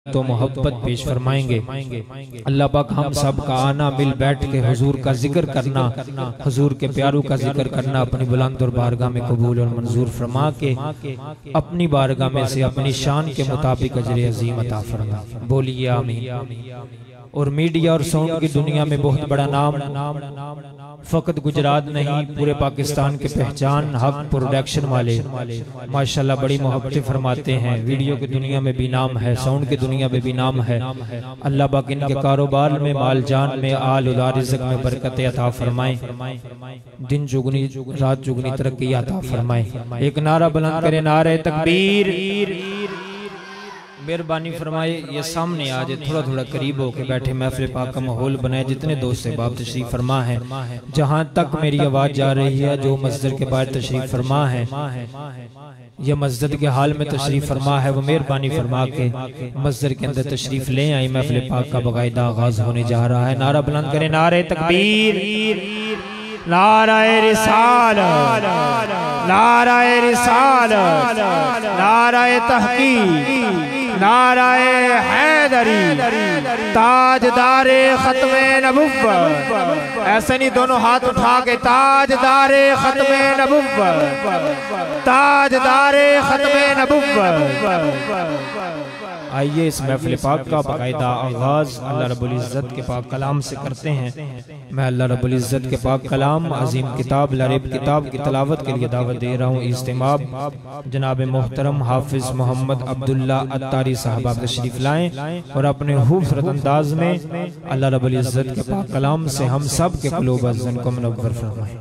तो मोहब्बत पेश फरमाएंगे। अल्लाह पाक हम सब का आना, मिल बैठ के हुजूर का जिक्र करना, हुजूर के प्यारों का जिक्र करना अपनी बुलंद और बारगाह में कबूल और मंजूर फरमा के अपनी बारगाह में से अपनी शान के मुताबिक अजर अजीम अता फरमा। बोलिए आमीन। और मीडिया और साउंड की दुनिया में बहुत बड़ा नाम फकत गुजरात नहीं पूरे पाकिस्तान के पहचान हक प्रोडक्शन वाले माशाल्लाह बड़ी मोहब्बतें फरमाते हैं। वीडियो की दुनिया में भी नाम है, साउंड की दुनिया में भी नाम है। अल्लाह पाक इनके कारोबार में, माल जान में, आल उलार रिज़्क़ में बरकत अता फरमाए, दिन जुगनी रात जुगनी तरक्की अता फरमाए। एक नारा बुलंद करे, नारे तकबीर। मेहरबानी फरमाए ये सामने आ जाए, थोड़ा थोड़ा करीब होके बैठे, महफिल पाक का माहौल बनाए। जितने दोस्त बाप तशरीफ फरमा है, जहाँ तक मेरी आवाज़ जा रही है, जो मस्जिद के बाहर तशरीफ फरमा है या मस्जिद के हाल में तशरीफ फरमा है, वो मेहरबानी फरमा के मस्जिद के अंदर तशरीफ ले आई। महफिल पाक का बाकायदा आगाज होने जा रहा है। नारा बुलंद करें, नारे तकबीर, नाराए रिसालत, नाराए रिसालत, नाराए तहकीक, नाराए हैदरी, ताजदारे खत्मे नबुव्वत। ऐसे नहीं, दोनों हाथ उठा के ताजदारे खत्मे नबुव्वत, ताजदारे खत्मे नबुव्वत। आइए इस महफिल पाक का बाकायदा आगाज अल्लाह रब्बुल इज़्ज़त के पाक कलाम से करते हैं। मैं अल्लाह रब्बुल इज़्ज़त के पाक कलाम अजीम किताब लारिब किताब की तलावत के लिए दावत दे रहा हूँ। इस्तेमाब जनाब मोहतरम हाफिज मोहम्मद अब्दुल्ला अत्तारी साहब आप तशरीफ लाएं और अपने खूबसूरत अंदाज में अल्लाह रब्बुल इज़्ज़त के पाक कलाम से हम सब के क़ुलूब अज़्ज़न को मुनव्वर फरमाएं।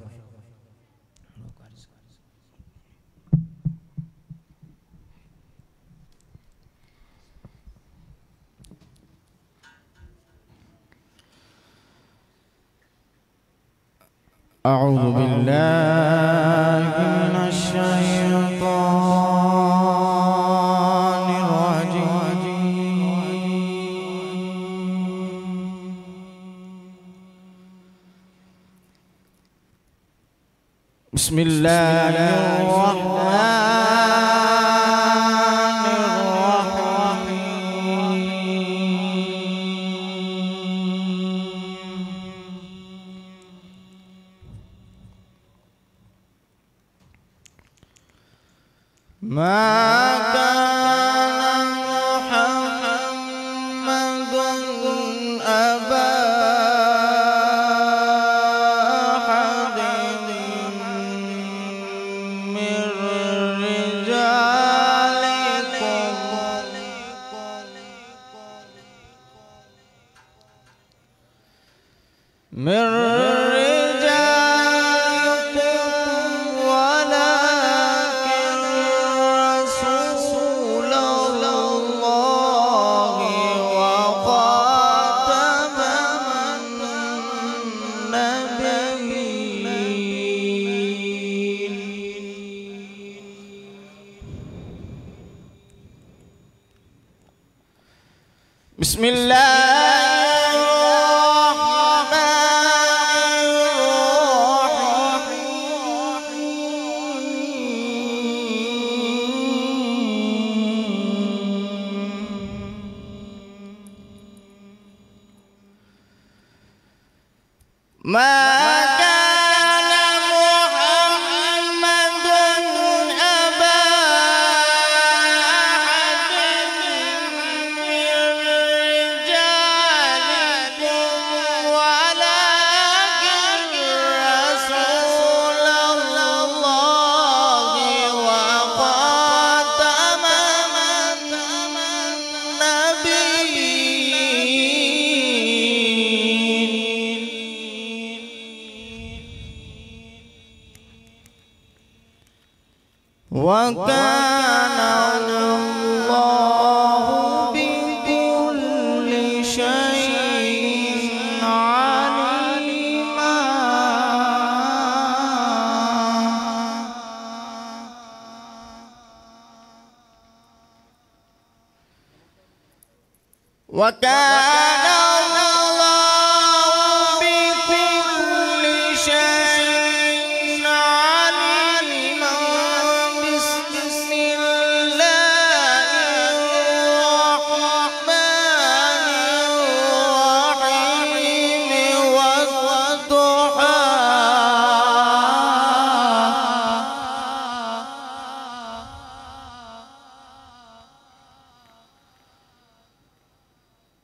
अऊज़ु बिल्लाहि मिनश शैतानिर रजीम। बिस्मिल्लाहिर रहमानिर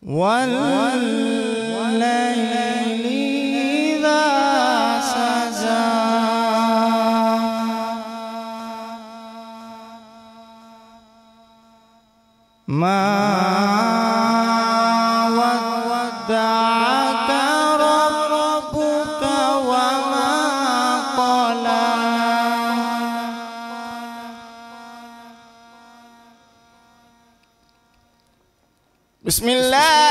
والليل إذا سجى ما ودعك ربك وما قلى بسم الله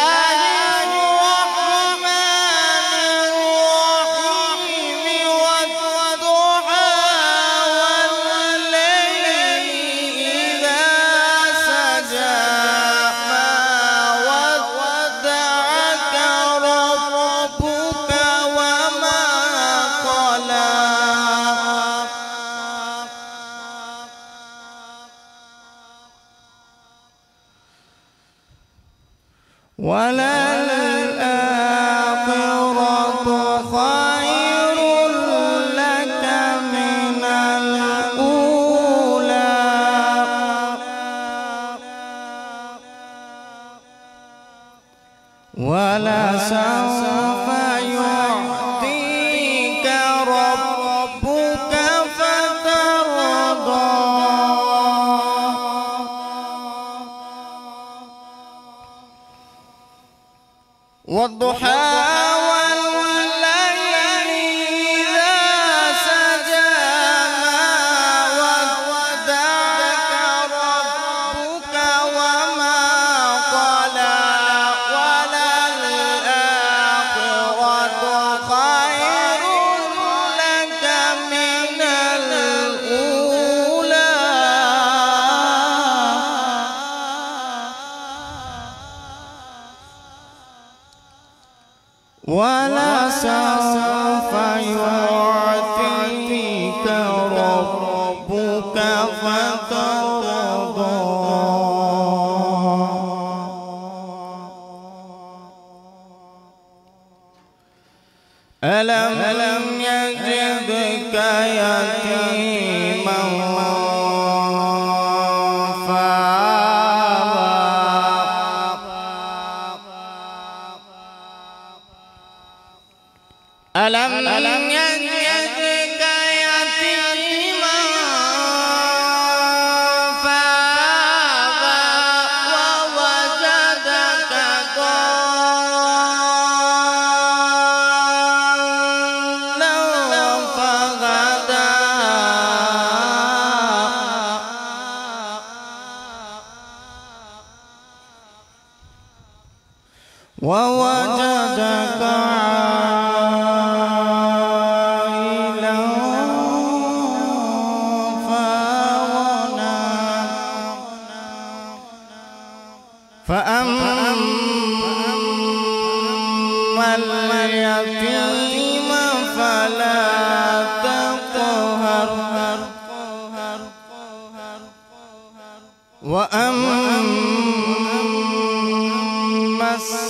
وللآخرة خير لك من الأولى ولسوف يعطيك ربك فترضى والضحى والليل إذا سجى ما ودعك ربك وما قلى وللآخرة خير لك من الأولى ولسوف يعطيك ربك فترضى ألم يجدك يتيما ألم يجدك يتيما فآوى ووجدك ضالا فهدى ووجدك فأما اليتيم فلا تقهر وأما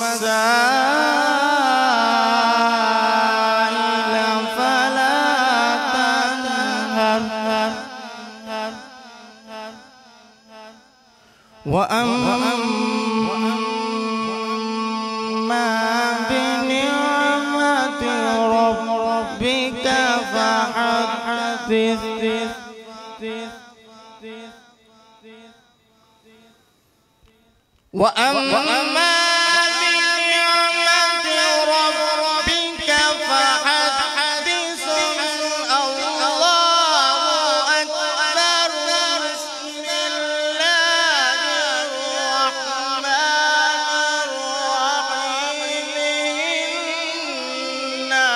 السائل فلا تنهر وأما بنعمة ربك فحدث وأما بنعمة ربك فحدث الله أكبر بسم الله الرحمن الرحيم إنا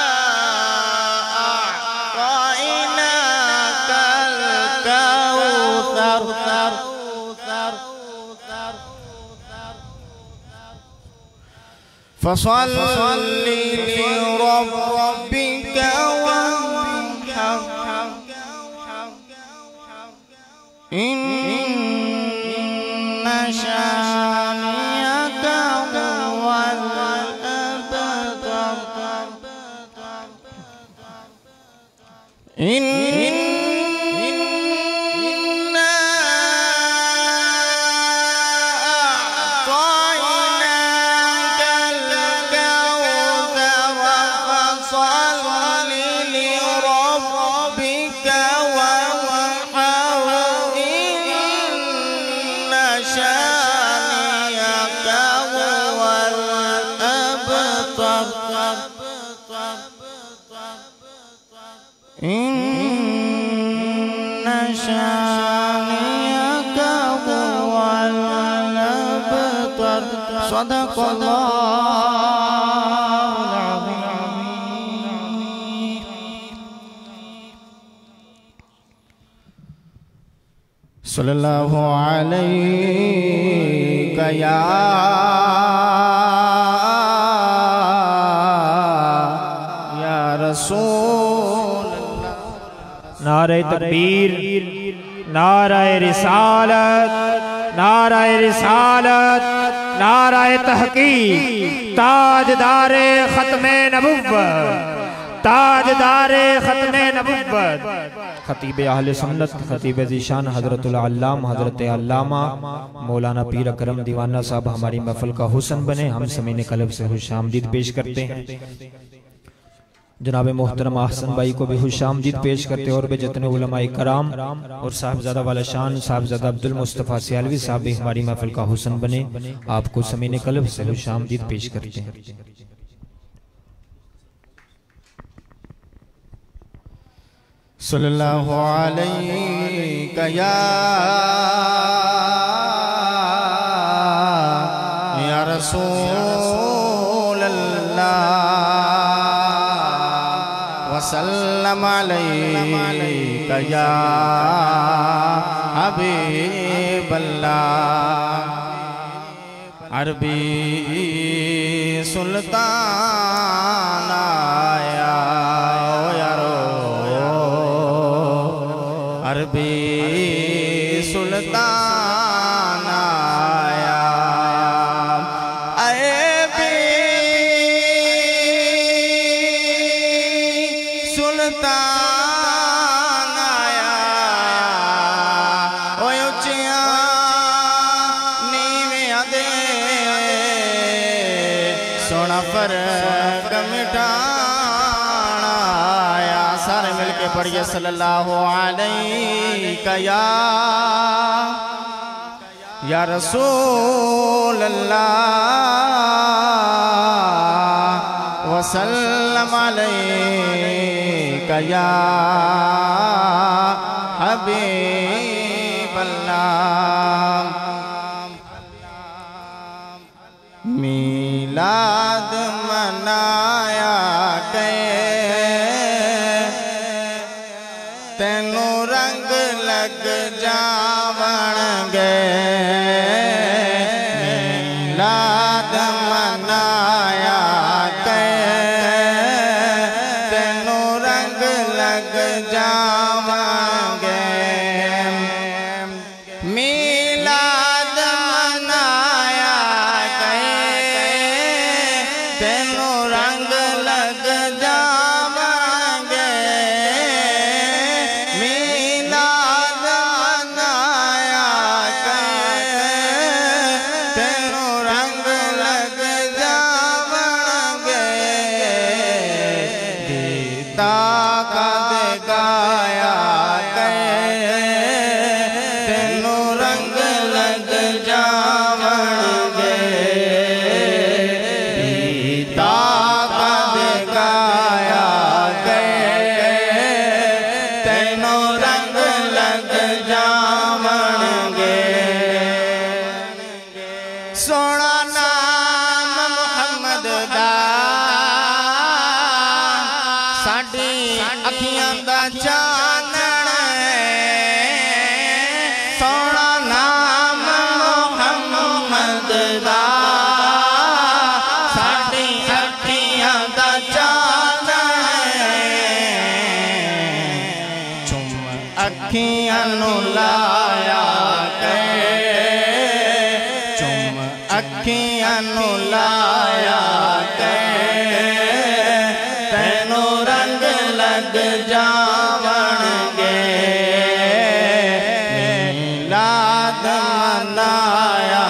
أعطيناك الكوثر فصل لربك وانحر إن شانئك هو الأبتر إنا أعطيناك إن شانئك هو الأبتر صدق الله العظيم. صلى الله عليك या रसूल। नारे तकबीर, नाराए रिसालत, नाराए रिसालत, नाराए तहकीक, ताजदारे खत्मे नबुव्वत, ताजदारे खत्मे नबुव्वत, खतीब अहले सुन्नत, खतीब ज़ीशान हज़रतुल अल्लाम हज़रत अल्लामा मौलाना पीर अकरम दीवाना साहब हमारी महफ़िल का हुस्न बने। हम समीने कल्ब से खुशामदीद पेश करते हैं। जनाब मोहतरम अहसन भाई को भी खुशामदीद पेश करते हैं और भी जितने उलमाए कराम और साहबजादा वाला शान साहबजादा अब्दुल मुस्तफ़ा सियालवी साहब भी हमारी महफ़िल का हुस्न बने। आपको समीने कल्ब से खुशामदीद पेश करते हैं। सल्लल्लाहु अलैहि या रसूल अल्लाह वसल्लम अलैका या हबीब अल्लाह। अरबी सुल्तान आया अरबी सुल्तान आया अरबी सुल्तान आया ओ उच्चियां नीवियां दे सोना फर्क मिटाना आया। सारे मिलके पढ़िए सल्लल्लाहु अलैका या रसूल अल्लाह वसल्लम अलैका या हबीब अल्लाह। मीलाद मनाया तेनू रंग लग जावन गए। मीलाद मनाया तेनू रंग लग जावन गए। मीलाद मनाया तेनू रंग लग जावन सोना नाम मुहम्मद दा साडी अखियां दा चानण सोना नाम मुहम्मद दा साडी अखियां दा चानण चुम अखियां नु लाया अखियां नु लाया तेनू रंग लग जावणगे मीलाद मनाया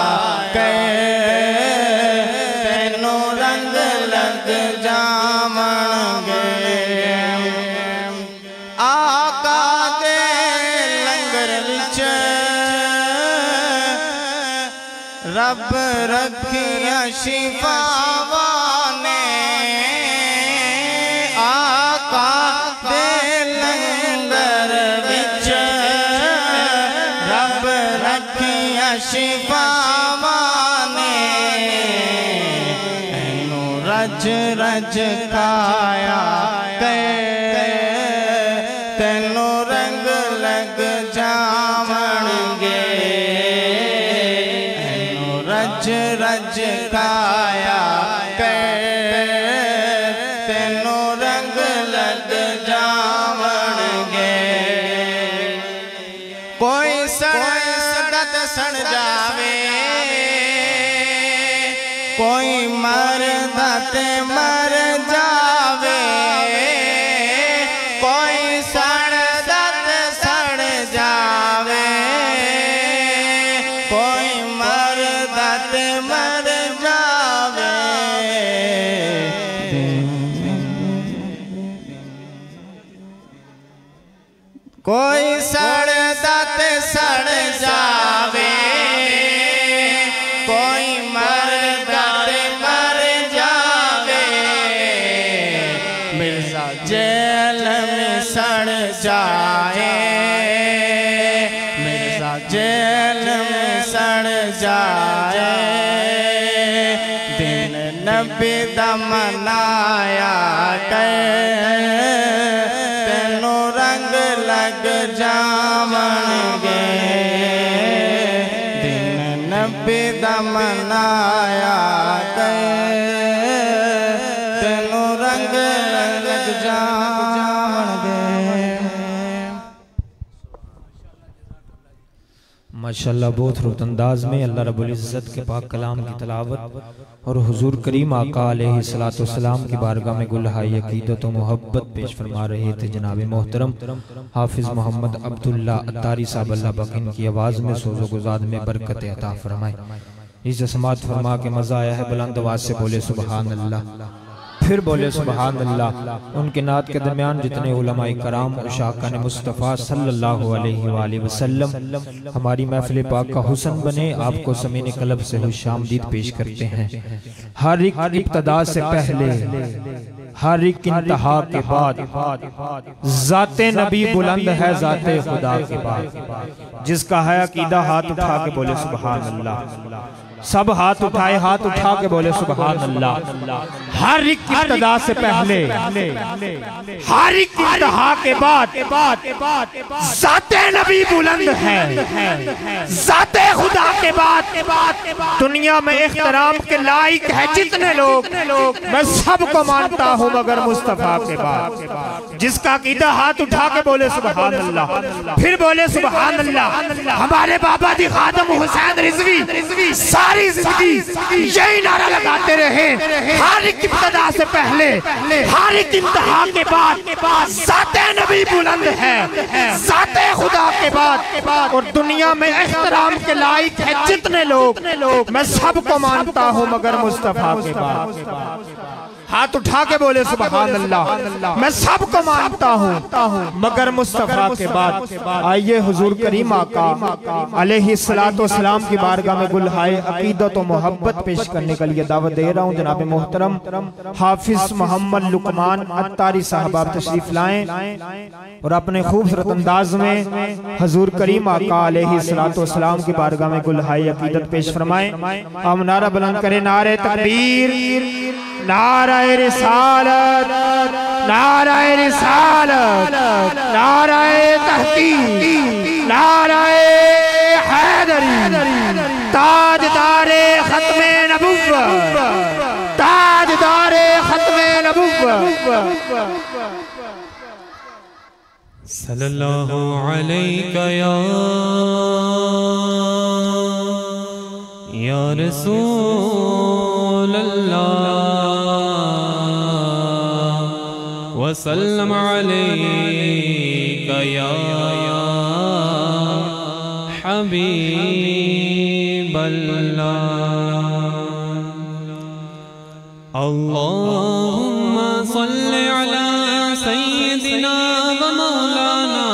तेनू रंग लग जावणगे। आका दे लंगर विच रब रखिया शिफावाने आका दे रज रज काया तेनू रंग लग जावणगे रज रज काया तेनू रंग लग जावणगे कोई सड़दत सड़ जावे कोई मरदत मर जावे कोई सड़दत सड़ जावे कोई मरदत मर जावे कोई सड़दत सड़ जावे कोई मरदत मर जावे मिर्जा जेल में सड़ जाए मिर्जा जेल में सड़ जाए दिन नबी दा मनाया तेनू रंग लग जावणगे दिन नबी दा मनाया तेनू रंग लग जावणगे। माशाअल्लाह बहुत रुत अंदाज में अल्लाह रब्बुल इज़्ज़त के पाक कलाम की तलावत और हुजूर करीम आका अलैहिस्सलातु वस्सलाम की बारगाह में गुलहाई अकीदत व मोहब्बत पेश फरमा रहे थे जनाब मोहतरम हाफिज मोहम्मद अब्दुल्ला अत्तारी साहब अल्लाह पाक इनकी आवाज़ में सोज़ो गुज़ाद में बरकत अता फरमाए। इस समात फरमा के मज़ा आया है, बुलंद आवाज़ से बोले सुबहान अल्लाह, फिर बोले सुबहान अल्लाह। उनके नात के दरमियान जितने उलमाए कराम और शाकान मुस्तफ़ा सल्लल्लाहु अलैहि वसल्लम हमारी महफिल पाक का हुस्न बने, आपको समीन कलब से खुशामदीद पेश करते हैं। हर एक इब्तदा से पहले हर एक इंतहा के बाद ज़ाते नबी बुलंद है ज़ाते खुदा के बाद। जिसका है अकीदा हाथ उठा के बोले सुबहान अल्लाह। सब हाथ उठाए, हाथ उठा के बोले सुबहान अल्लाह। हर एक इब्तिदा से पहले हर एक इंतहा के बाद ज़ाते नबी बुलंद है ज़ाते खुदा के बाद। दुनिया में इख्तिराम के लायक है जितने लोग, मैं सबको मानता हूँ मगर मुस्तफा के बाद। जिसका अकीदा हाथ उठा के बोले सुबहान अल्लाह, फिर बोले सुबहान अल्लाह। हमारे बाबा जी खादम हुसैन रिजवी सारी जिंदगी यही नारा लगाते रहे, हर एक इब्तिदा से पहले हर एक इंतहा के बाद ज़ाते नबी बुलंद है ज़ाते खुदा के बाद। और दुनिया में इख्तिराम के लायक है जितने लोग, मैं सबको मानता हूँ मगर मुस्तफा के बाद। हाथ उठा के बोले सुबहान अल्लाह। मैं सबको मानता हूँ मगर मुस्तफा के बाद। आइए हुजूर करीम आका अलैहिस्सलातु वस्सलाम की बारगाह में गुलहाए अकीदत और मोहब्बत पेश करने के लिए दावत दे रहा हूँ। जनाब मोहतरम हाफिज मोहम्मद लुकमान अत्तारी साहब आप तशरीफ लाएं और अपने खूबसूरत अंदाज में हुजूर करीम आका अलैहिस्सलातु वस्सलाम की बारगाह में गुलहाए अकीदत पेश फरमाएं। हम नारा बुलंद करें, नारे तकबीर, नाराए रिसालत, नाराए रिसालत, नाराए तहकीक, नाराए हैदरी, ताजदारे खत्मे नबुव्वत, ताजदारे खत्मे नबुव्वत। सल्लल्लाहु अलैका या रसूल अल्लाह वसल्लम अलैका या हबीब अल्लाह। अल्लाहुम्मा सल्लि अला सय्यिदिना व मौलाना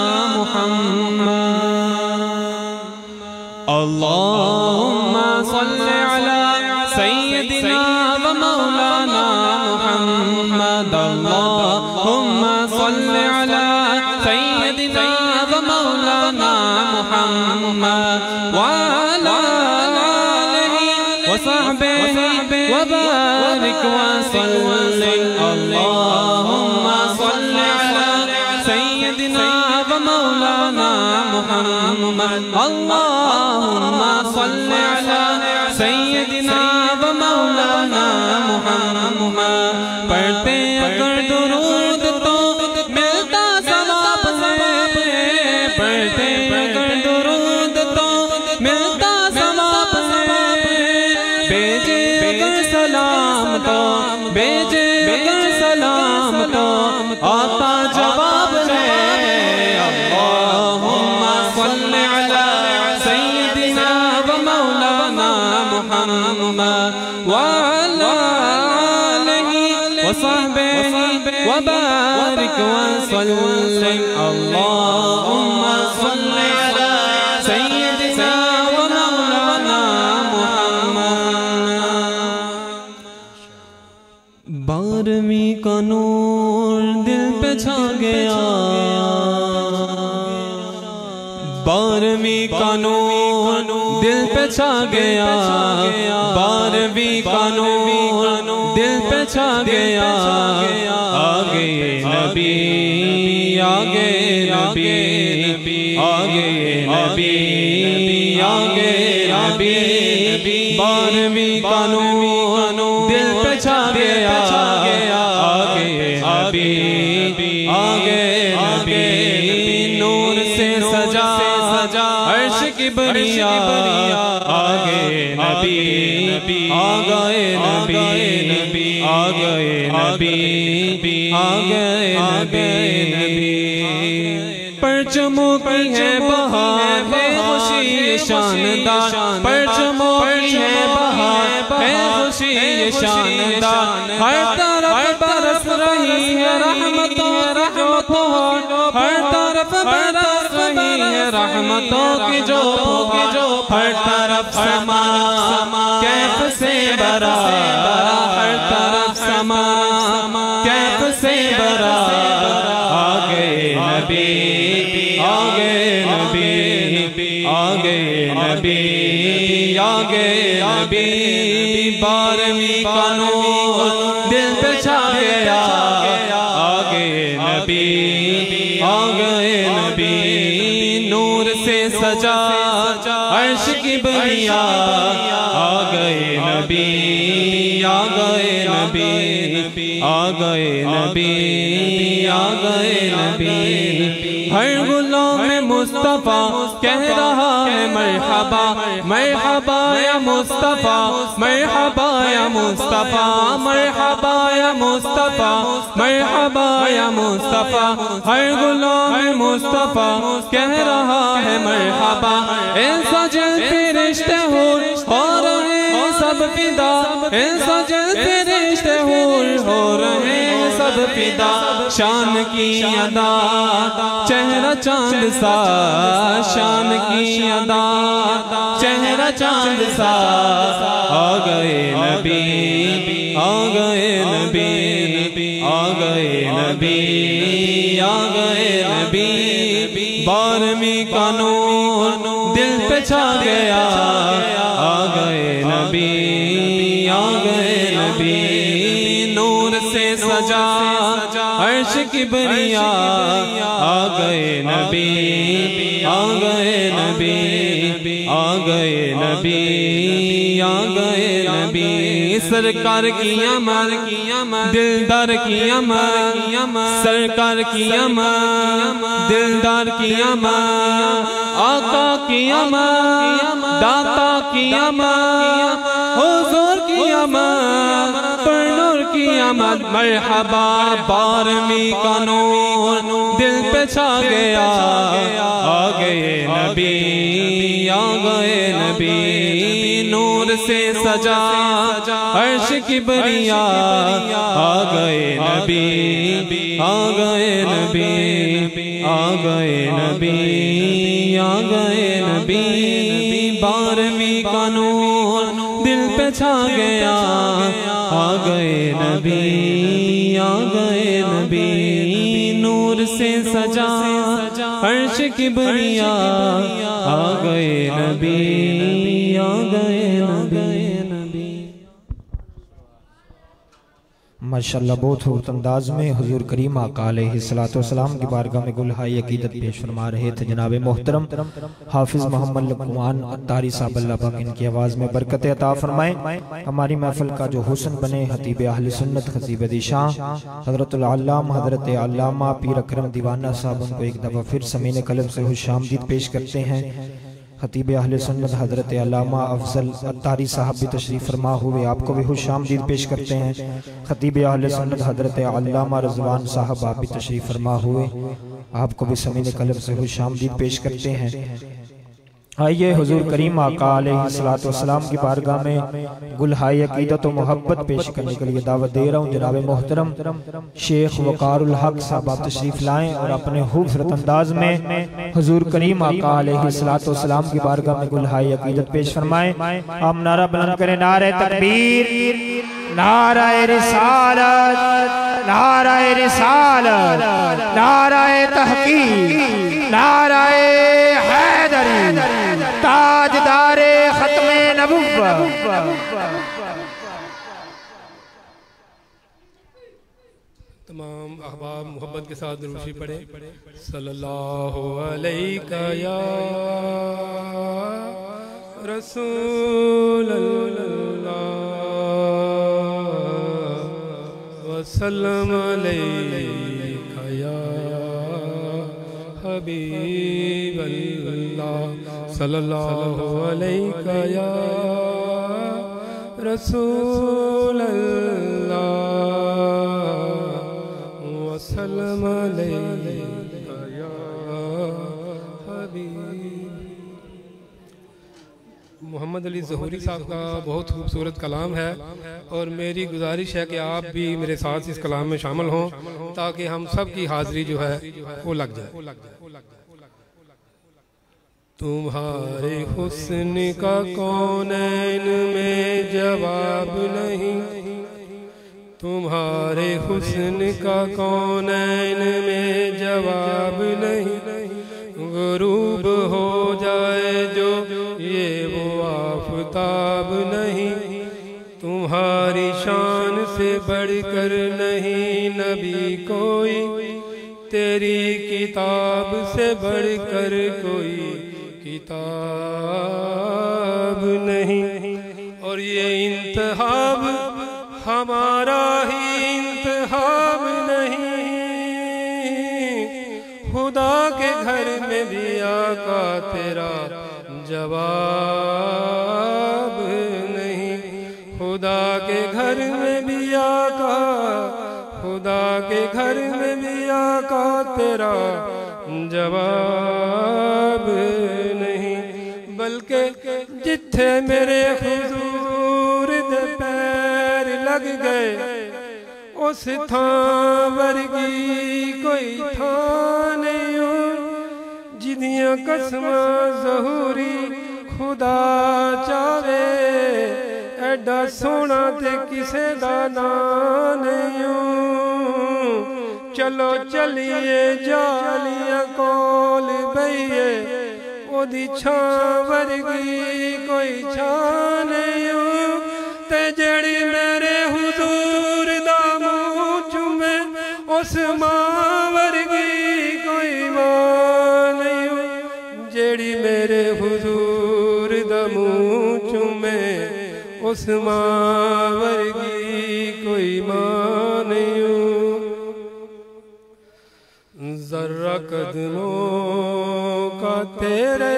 मुहम्मद। अल्लाहुम्मा सल्लि अला सय्यिदिना व मौलाना मुहम्मद। अल्लाहुम्मा सल्लि अला सय्यिदिना व मौलाना मुहम्मद व अला आलिहि व सहबिहि वसहबिही वबारिक वसल्लिम। अल्लाहुम्मा सल्लि अला सय्यदिना व मौलाना मुहम्मद। अल्लाहुम्मा सल्लि अला सय्यदिना व मौलाना मुहम्मद। पढ़ते अगर दुरूद तो मिलता सवाब है, पढ़ते अगर दुरूद तो मिलता सवाब है। भेजे अगर सलाम तो, भेजे अगर सलाम तो आता जवाब है। अल्लाहुम्मा सल्लि अला सय्यदिना व मौलाना मुहम्मद व अला आलिहि व सहबिहि व बारिक वसल्लिम। अल्लाहुम्मा सल्लि अला सय्यदिना व मौलाना मुहम्मद। 12वीं का नूर दिल पे छा गया, 12वीं का नूर दिल पे छा गया, 12वीं का नूर दिल पे छा गया। आगे नबी, आगे नबी, आगे नबी, आगे नबी। 12वीं का नूर दिल पे छा गया, आगे नबी, आगे नबी। नूर से सजा अर्श की बरिया, आगे नबी, आ गए नबी, आ गए नबी, आ गए नबी। परचमों की है बहार है खुशी शानदार, परचमों की है बहार है खुशी शानदार। हर तरफ बरस रही है रहमतों की जो फुहार, हर तरफ बरस रही है रहमतों की जो फुहार। हर तरफ समा कैफ से बरा, हर तरफ समा कैफ से बरा। आगे नबी, आगे नबी, आगे नबी, आगे नबी। 12वीं का नूर दिल पे छा गया, आगे नबी, आगे नबी। नूर से सजा अर्श की बरिया, आ गए नबी, आ गए नबी, आ गए नबी, आ गए नबी। हर गुलों में मुस्तफा कह रहा है मरहबा, मरहबा या मुस्तफा, मरहबा या मुस्तफा, मरहबा या मुस्तफा, मरहबा या मुस्तफा। हर गुलों में मुस्तफा कह रहा है मरहबा। ऐसा जलते रिश्ते हो रहे सब फिदा, ऐसा जलते रिश्ते हो रहे सब फिदा। शान की अदा चेहरा चांद सा, शान की अदा चेहरा चांद सा। आ गए नबी, आ गए नबी, आ गए नबी, आ गए नबी। 12वीं का नूर दिल पे छा गया, आ गए नबी, आ गए नबी। नूर से सजा अर्श की बरिया, आ गए नबी, आ गए नबी, आ गए नबी, आ गए नबी। सरकार की अमर, दिलदार की अमर, सरकार की अमर, दिलदार की अमर। आका की अमर, दाता की अमर, हुजूर की अमर, परनूर की अमर। मरहबा 12वीं का नूर दिल पे छा गया, आ गए नबी, आ गए नबी। नूर से सजा अर्श की बरिया, आ गए नबी, आ गए नबी, आ गए नबी, आ गए नबी। 12वीं का नूर दिल पे छा गया, आ गए नबी, आ गए नबी। नूर से सजा अर्श की बरिया, आ गए नबी, आ गए नबी। माशाअल्लाह बहुत खूबसूरत अंदाज में हुजूर करीम आका अलैहिस्सलाम की बारगाह में गुलहाई अकीदत पेश फरमा रहे थे जनाब मोहतरम हाफिज मोहम्मद लुकमान अत्तारी साहब, अल्लाह पाक इनकी आवाज़ में बरकत अता फरमाए। हमारी महफिल का जो हुस्न बने खतीब अहले सुन्नत खतीब दिशां हज़रतुल अल्लामा हज़रत अल्लामा पीर अकरम दीवाना साहब उनको एक दफ़ा फिर समीने कलब से खुशामदीद पेश करते हैं। खतीब अहले सुन्नत हज़रत अल्लामा अफजल अत्तारी साहब भी तशरीफ़ फरमा हुए, आपको भी खुशामदीद पेश करते हैं। खतीब अहले सुन्नत हज़रत अल्लामा रिज़वान साहब आप भी तशरीफ़ फरमा हुए, आपको भी समीने कलब से खुशामदीद पेश करते हैं। आइए हुजूर करीम आका अलैहिस्सलाम की बारगाह में गुलहाई अकीदत और मोहब्बत पेश करने के लिए दावत दे रहा हूँ। जनाब मोहतरम शेख वकारुल हक साहब आप तशरीफ लाएं और अपने खूबसूरत अंदाज में हुजूर करीम आका अलैहिस्सलाम की बारगाह में गुलहाई अकीदत पेश फरमाएं। हम नारा बुलंद करें, नारे तकबीर, नारे रिसालत, नारे रिसालत, नारे तहकीक, नारे हैदरी, ताजदारे खत्मे नबुव्वत। तमाम अहबाब मोहब्बत के साथ दुरूद पढ़े। सल्लल्लाहु अलैका या रसूल अल्लाह वसल्लम अलैका या हबीब अल्लाह सल्लल्लाहु अलैका या रसूल अल्लाह वसल्लम अलैका या हबीब। मोहम्मद अली ज़हूरी साहब का बहुत खूबसूरत कलाम है और मेरी गुजारिश है कि आप भी मेरे साथ इस कलाम में शामिल हों ताकि हम सब की हाजिरी जो है वो लग जाए। तुम्हारे हुस्न का कौनैन में जवाब नहीं, तुम्हारे हुस्न का कौनैन में जवाब नहीं, गुरूब हो जाए जो ये वो आफताब नहीं, तुम्हारी शान से बढ़कर नहीं नबी कोई, तेरी किताब से बढ़कर कोई किताब नहीं। और ये इंतहाब हमारा ही इंतहाब नहीं, खुदा के घर में भी आका तेरा जवाब नहीं, खुदा के घर में भी आका, खुदा के घर में भी आका तेरा जवाब नहीं। बल्कि जिथे मेरे हुजूर दे पैर लग गए उस थां वर्गी कोई थां नहीं हो, जिदियां कसमां ज़हूरी खुदा चावे, एडा सोना ते किसे दा नां नहीं हो। चलो चलिए जालियां कोल बइए, ओदी छां वर्गी कोई छां नहीं हो, ते जेड़ी मेरे हुजूर दा मुंह चूमे उस मां वर्गी कोई मां नहीं हो, जेड़ी मेरे हुजूर दा मुंह चूमे उस मां वर्गी कोई मां नहीं हो। जर्रा कदमों का तेरे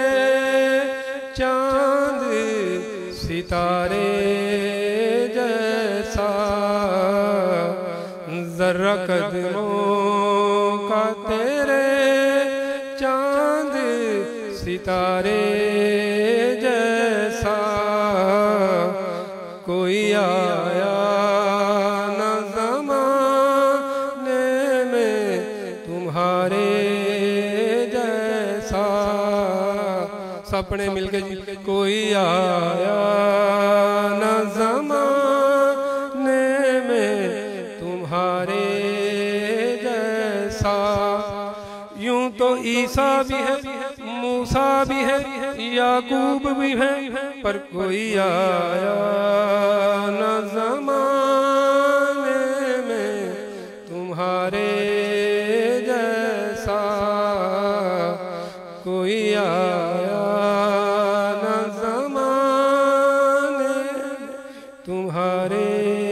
चांद सितारे जैसा, जर्रा कदमों का तेरे चांद सितारे जैसा, कोई आया न ज़माने में तुम्हारे जैसा। सपने मिलके कोई आया न ज़माने में तुम्हारे जैसा। यूं तो ईसा भी है, मूसा भी है, याकूब भी है, पर कोई आया न ज़माने तुम्हारे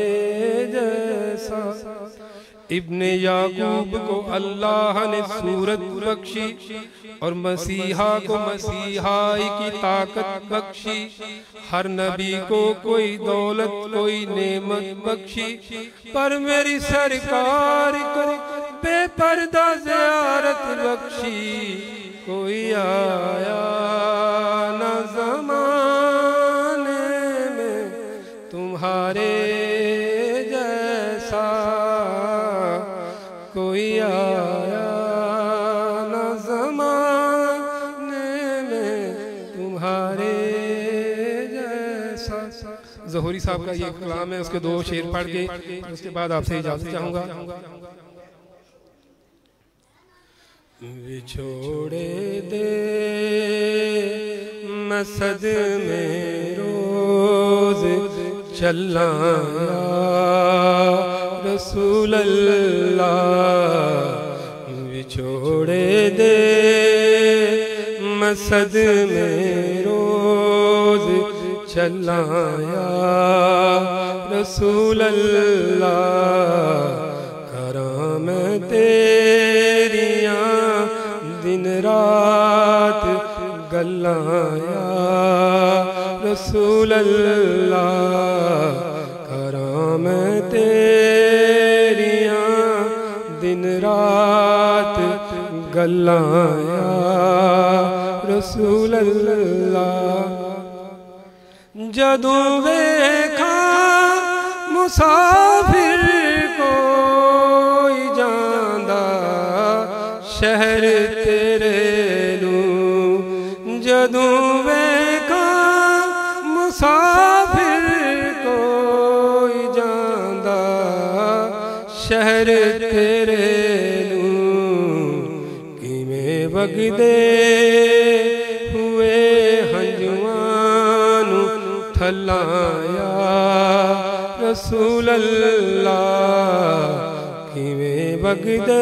जैसा। इब्ने याकूब को अल्लाह ने सूरत बख्शी और मसीहा को मसीहाई की ताकत बख्शी। हर नबी को कोई दौलत कोई नेमत बख्शी, पर मेरी सरकार को बेपर्दा ज़ियारत बख्शी। कोई आया न ज़माने में तुम्हारे जैसा, कोई आया न ज़माने में तुम्हारे जैसा। ज़हूरी साहब का ये कलाम है, उसके 2 शेर पढ़ के उसके बाद आपसे इजाज़त चाहूँगा। विछोड़े दे मसद में रोज चलना रसूल अल्लाह। विछोड़े दे मसद में रोज चलना रसूल अल्लाह। कराम तेरियां दिन रात गल्लाया रसूल अल्लाह। कराम तेरियां दिन रात गल्लाया रसूल अल्लाह। जदों वेखा मुसाफिर कोई जांदा शहर तेरे नूं। जदों वेखा मुसाफिर कोई जांदा शहर तेरे नूं। किवें वगदे हुए हंजुआं नूं थलाया रसूल अल्लाह। किवें वगदे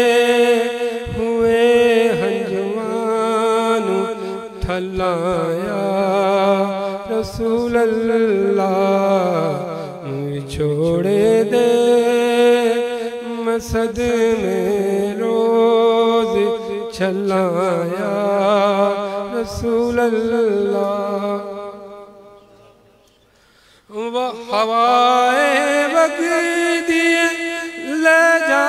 हुए हंजुआं नूं थलाया रसूल अल्लाह। छोड़े दे मसद में रोज चलाया रसूल अल्लाह। हवाए वगदी ले जा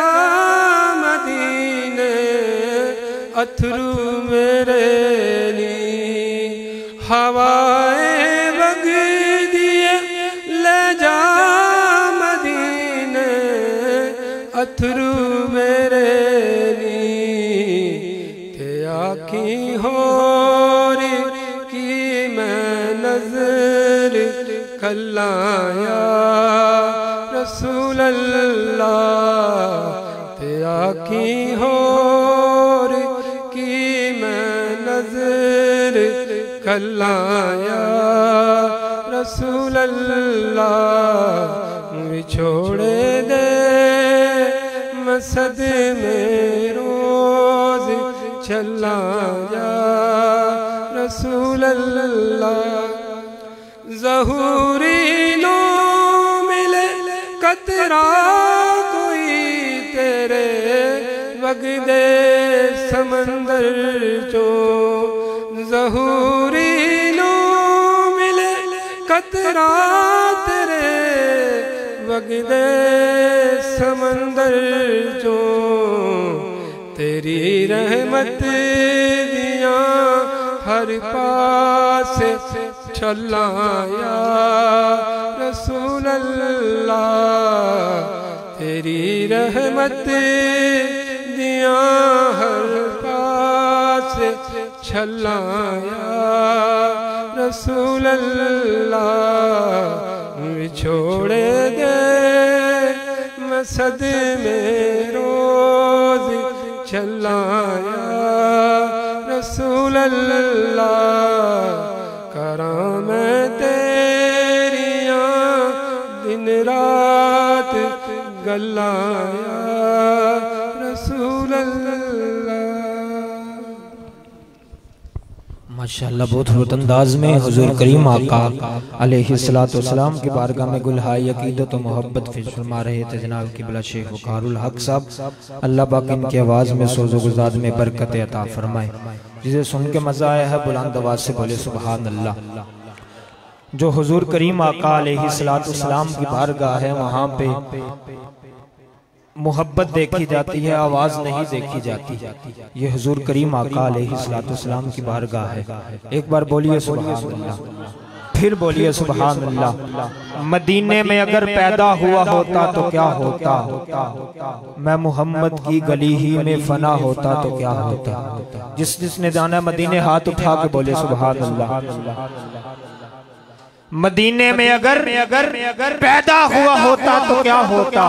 मदीने अथरू मेरे ली। हवाए वगदी ले जा मदीने अथरू मेरे ली। ते आखी होर की मैं नजर कल्लाया रसूल अल्लाह। ते आखी होर की मैं नजर कल्लाया रसूल अल्लाह। विछोड़े दे मसद में रोज चलाया रसूल अल्लाह। ज़हूरी नो मिले कतरा कोई तेरे वगदे समंदर चो। ज़हूरी नो मिले कतरा तेरे वगदे समंदर चो। तेरी रहमत दिया हर पास छलाया रसूल अल्लाह। तेरी रहमत दिया हर पास छलाया रसूल अल्लाह। विछोड़े दे मसद में रोज चलाया रसूल अल्लाह। कराम तेरियां दिन रात गल्लाया रसूल अल्लाह। माशाअल्लाह बहुत खूबसूरत अंदाज में हुजूर करीम आका अलैहिस्सलातु वस्सलाम की बारगाह में गुलहाई अकीदत और मोहब्बत पेश फरमा रहे थे जनाब क़िबला शेख वक़ारुल हक साहब। अल्लाह पाक इनकी आवाज़ में सोज़ो गुज़ाद में बरकत अता फरमाए। जिसे सुन के मज़ा आया है बुलंद आवाज़ से बोले सुभान अल्लाह। जो हुजूर करीम आका अलैहिस्सलातु वस्सलाम की बारगाह है वहाँ पे मोहब्बत देखी जाती है, आवाज नहीं देखी जाती। ये हुजूर करीम आका अलैहिस्सलातु वस्सलाम की बारगाह है। एक बार बोलिए सुभान अल्लाह, फिर बोलिए सुभान अल्लाह। मदीने में अगर पैदा हुआ होता तो क्या होता, मैं मोहम्मद की गली ही में फना होता तो क्या होता। जिसने जाना मदीने हाथ उठा के बोले सुभान अल्लाह। मदीने में अगर पैदा हुआ होता तो क्या होता,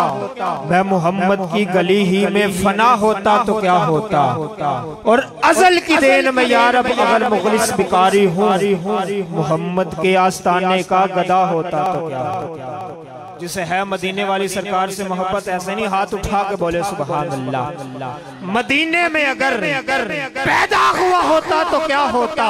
मैं मोहम्मद की गली ही में फना होता तो क्या होता। और अजल की देन में यार अब अगर मुखलिस बिकारी हूँ, मोहम्मद के आस्ताने का गदा होता तो क्या होता। जिसे है मदीने वाली सरकार से मोहब्बत ऐसे नहीं हाथ उठा के बोले सुभान अल्लाह। मदीने में अगर पैदा हुआ होता तो क्या होता,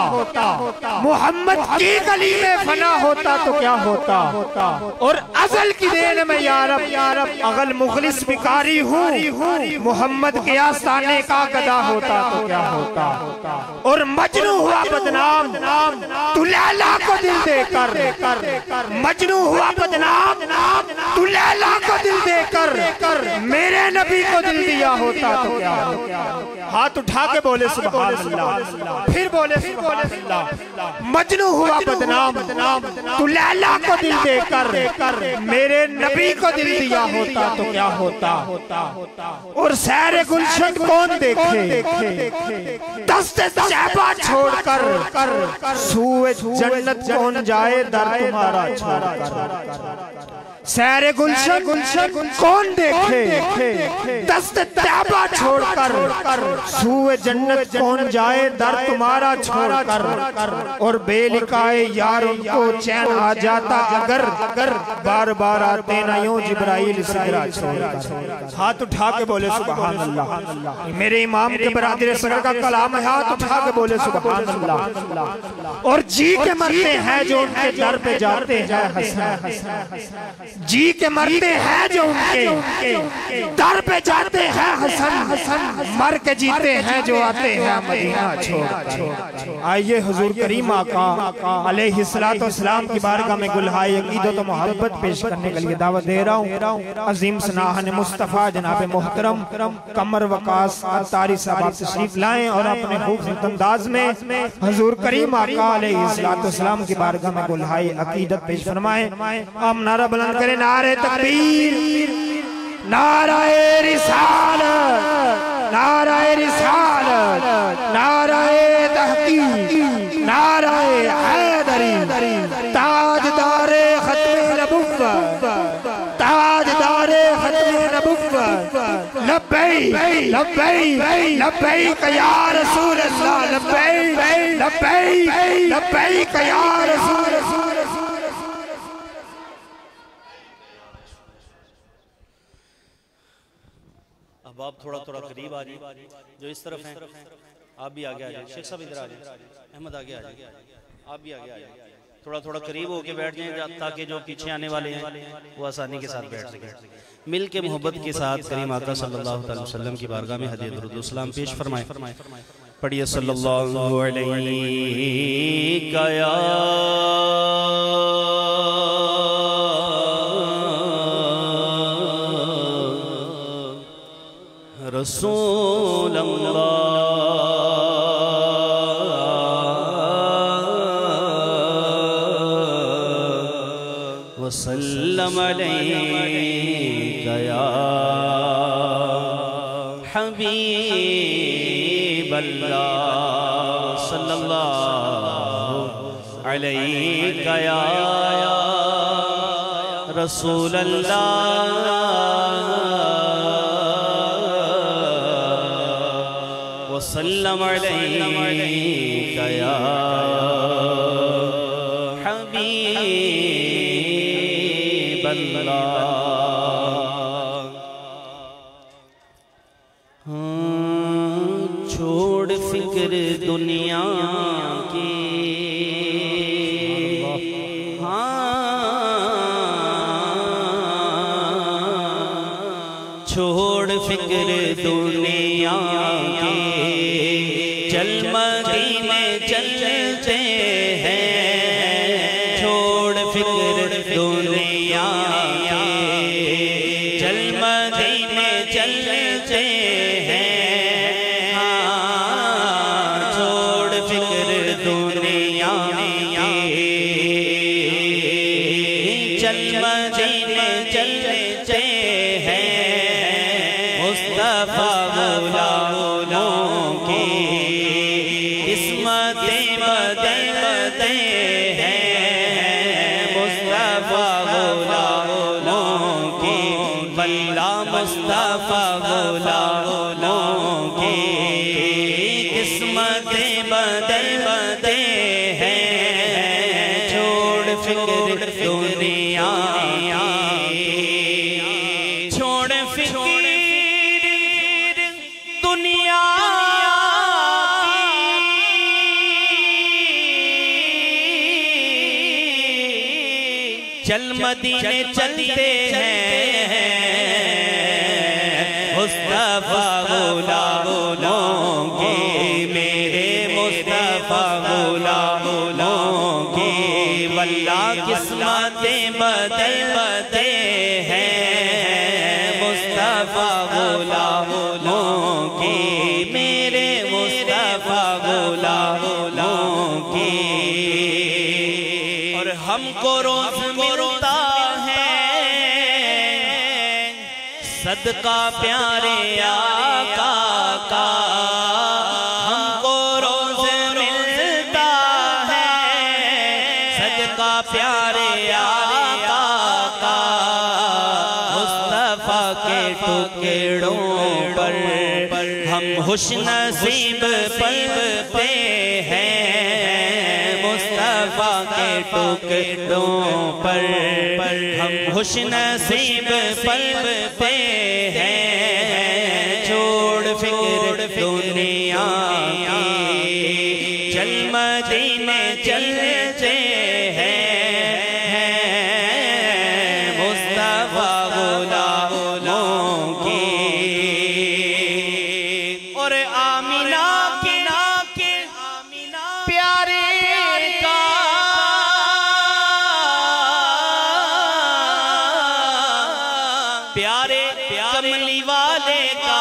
मोहम्मद की गली में फना होता तो क्या होता। और अजल की देन में यारब अगल मुखलिस बिकारी हूँ, मोहम्मद के आस्ताने का गदा होता तो क्या होता। और मजनू हुआ बदनाम तू लैला को दिल देकर, मजनू हुआ बदनाम तू लैला को दिल देकर मेरे नबी को दिल दिया होता तो क्या। हाथ उठा के बोले सुभान अल्लाह, फिर बोले सुभान अल्लाह। मजनू हुआ बदनाम तू लैला को दिल देकर मेरे नबी को दिल दिया होता तो क्या होता। और सैर गुलशन कौन देखे, दस्ते शहबा छोड़कर सूए जन्नत कौन जाए दर तुम्हारा छोड़कर। सैरे गुलशन कौन देखे, दस्ते तैबा छोड़कर सूए जन्नत कौन जाए दर तुम्हारा छोड़कर। और बेलिकाए यार उनको चैन आ जाता अगर बार बार आते ना यूं जिब्राइल सिगरा छोड़कर। हाथ उठा के बोले सुभान अल्लाह। मेरे इमाम के बरादर सगर का कलाम है, हाथ उठा के बोले सुभान अल्लाह। और जी के मरते हैं जो उनके दर पे जाते हैं हसन, जी के मरते हैं जो उनके दर पे जाते हैं हसन, मर के जीते हैं जो आते हैं मदीना छोड़। आइए हुजूर करीम आका अलैहिस्सलातु वस्सलाम की बारगाह में गुलहाई अकीदत और मोहब्बत पेश करने के लिए दावत दे रहा हूँ। अजीम सनाहन मुस्तफ़ा जनाब मोहतरम कमर वकास अत्तारी साहब आप तशरीफ लाएं और अपने खूबसूरत अंदाज में हुजूर करीम आका अलैहिस्सलातु वस्सलाम की बारगाह में गुलहाई अकीदत पेश फरमाएं। हम नारा बुलंद करें, नारे तकबीर, नाराए रिसालत, नाराए रिसालत, नाराए तहकीक, नाराए हैदरी। ताजदारे खत्मे नबुव्वत, ताजदारे खत्मे नबुव्वत, लब्बैक लब्बैक लब्बैक या रसूल अल्लाह, लब्बैक लब्बैक लब्बैक या रसूल अल्लाह। अब आप थोड़ा करीब आ जाइए, जो इस तरफ हैं आप भी आगे आ जाइए। शेख साहब इधर आ जाइए, अहमद आगे आ जाइए, आप भी आगे आ जाइए। थोड़ा करीब होके बैठ जाएं ताकि जो पीछे आने वाले हैं वो आसानी के साथ बैठ सकें। मिल के मोहब्बत के साथ करीम आका सल्लल्लाहु अलैहि वसल्लम की बारगाह में हदीय दुरूद व सलाम पेश फरमाएं। पढ़िए सल्लल्लाहु अलैहि या रसूल अल्लाह वसल्लम अलैका या हबीब अल्लाह सल्लल्लाहु अलैका या रसूल अल्लाह वसल्लम अलैका या हबीब अल्लाह। छोड़ फिक्र दुनिया छोड़ फिक्र दुनिया के, चल मदीने चलते हैं। छोड़ फिक्र दुनिया के, चल मदीने चलते हैं। हाँ, छोड़ फिक्र दुनिया के, चल मदीने चलते हैं। मुस्तफा गुलामों की किस्मतें बदलते हैं। मुस्तफा गुलामों की, वल्ला मुस्तफा गुलामों की किस्मतें बदलते हैं। छोड़ फिक्र दुनिया, छोड़ फिक्र दुनिया की, चल मदीने चलते हैं। मुस्तफा गुलामों की, मेरे मुस्तफा गुलामों की, वल्ला किस्मतें बदलते हैं। मुस्तफा गुलामों की, मेरे मुस्तफा गुलामों की। और हमको रोज मिलता है सदका प्यारे आका का। हमको रोज मिलता है सदका प्यारे आका का। मुस्तफा के टुकड़ों पर हम खुशनसीब पलते हैं। मुस्तफा के टुकड़ों पर हम खुशनसीब पलते हैं। छोड़ फिक्र दुनिया की, चल मदीने चलते हैं। मुस्तफा गुलामों की, और आमिना के प्यारे का प्यारे कमली वाले का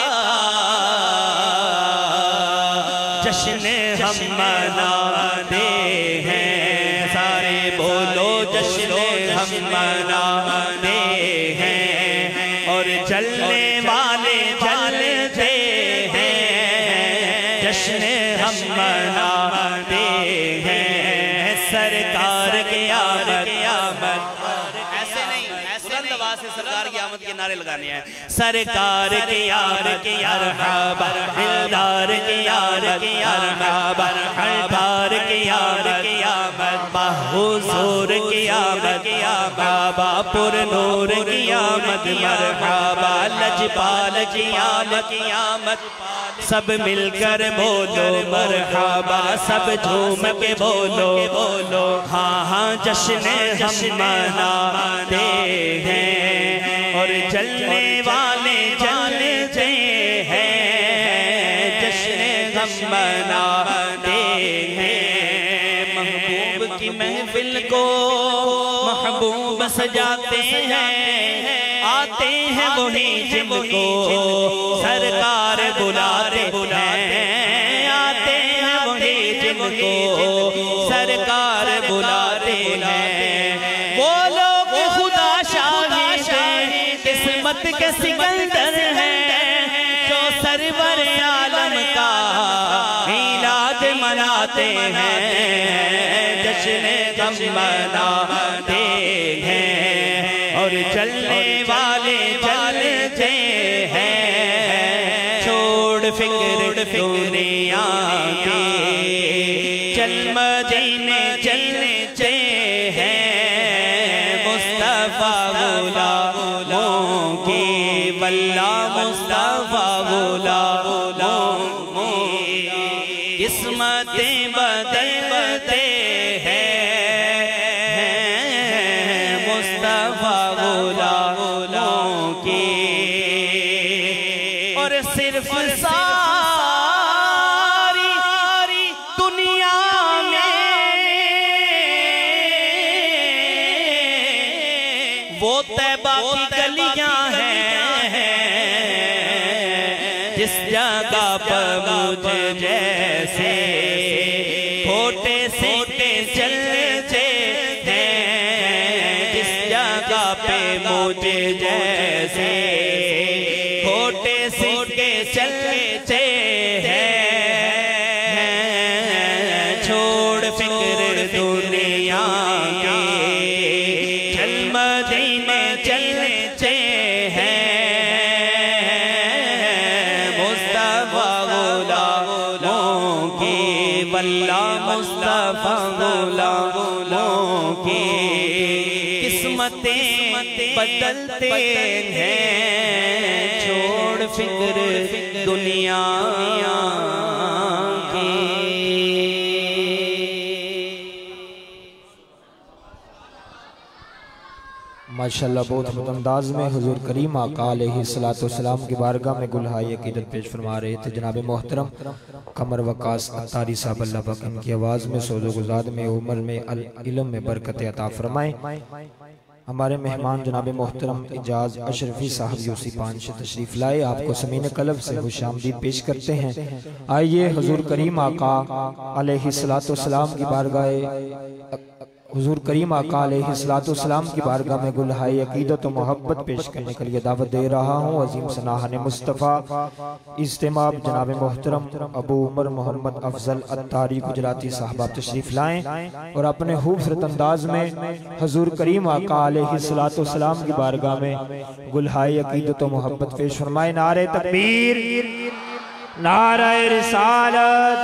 जश्न हम मनाते हैं। सारे बोलो जश्न हम मनाते हैं। और चलने वाले चलते हैं। जश्न हम मनाते हैं। सरकार के आमद, ऐसे नहीं, बुलंद आवाज से सरकार की आमद के नारे लगाने हैं। सरकार के यार के यार हाबर, दिलदार के यार के यार हाबर, हरदार के यार के आमद, बाहुजूर की आमद, बाबा पुर नूर की आमद, मरहबा लजपाल की आमद। सब मिलकर बोलो मरहबा, सब झूम के बोलो बोलो। हाँ हाँ जश्न हम मनाते हैं। और चलने वाले चलते हैं। जश्न हम मनाते हैं। महबूब की महफिल को महबूब सजाते हैं। आते हैं वही जिनको सरकार बुलाते हैं। आते हैं वही जिनको सरकार बुलाते हैं। वो लोग खुदा शाही किस्मत के सिकंदर हैं, जो सरवर आलम का मिलाद मनाते हैं। जश्न हम मनाते हैं। और चलने वाले चलते हैं। छोड़ फिक्र दुनिया की, चल मदीने चलते हैं। मुस्तफा गुलामों की, वल्ला मुस्तफा गुलामों की किस्मतें बदलते हैं। मुस्तफा गुलामों की वो तैबा की गलियां हैं जिस जगह पर मुझे जैसे खोटे सीटे चलते हैं, जिस जगह पे मुझे जैसे खोटे सीटे चलते हैं। छोड़ फिक्र दुनिया के चल मदीने चलते हैं। मुस्तफा गुलामों की वल्ला मुस्तफा गुलामों की किस्मतें बदलते हैं। छोड़ फिक्र दुनिया की। माशाअल्लाह बहुत अंदाज में हुजूर करीम आका अलैहिस्सलातु वस्सलाम की बारगाह में गुलहाए अकीदत पेश फरमा रहे थे जनाब मोहतरम कमर वकास अत्तारी साहब, अल्लाह पाक इनकी आवाज़ में सोज़ो गुज़ाद में उम्र में इल्म में बरकत अता फरमाए। हमारे मेहमान जनाब मोहतरम इजाज़ अशरफी साहब यूसी पान से तशरीफ़ लाए, आपको समीन कल्ब से खुशामदीद पेश करते हैं। आइए हुजूर करीम आका अलैहिस्सलातु वस्सलाम की बारगाह हुजूर करीम आका अलैहिस्सलातु वस्सलाम की बारगाह में गुलहाए अकीदत और मोहब्बत पेश करने के लिए दावत दे रहा हूँ। अजीम सनाहन मुस्तफ़ा इज्तिमाब जनाब मोहतरम अबू उमर मोहम्मद अफजल अत्तारी गुजराती साहब तशरीफ लाएं और अपने खूबसूरत अंदाज में हुजूर करीम आका अलैहिस्सलातु वस्सलाम की बारगाह में गुलहाए अकीदत और मोहब्बत पेश फरमाए। नारे तकबीर, नारे रिसालत,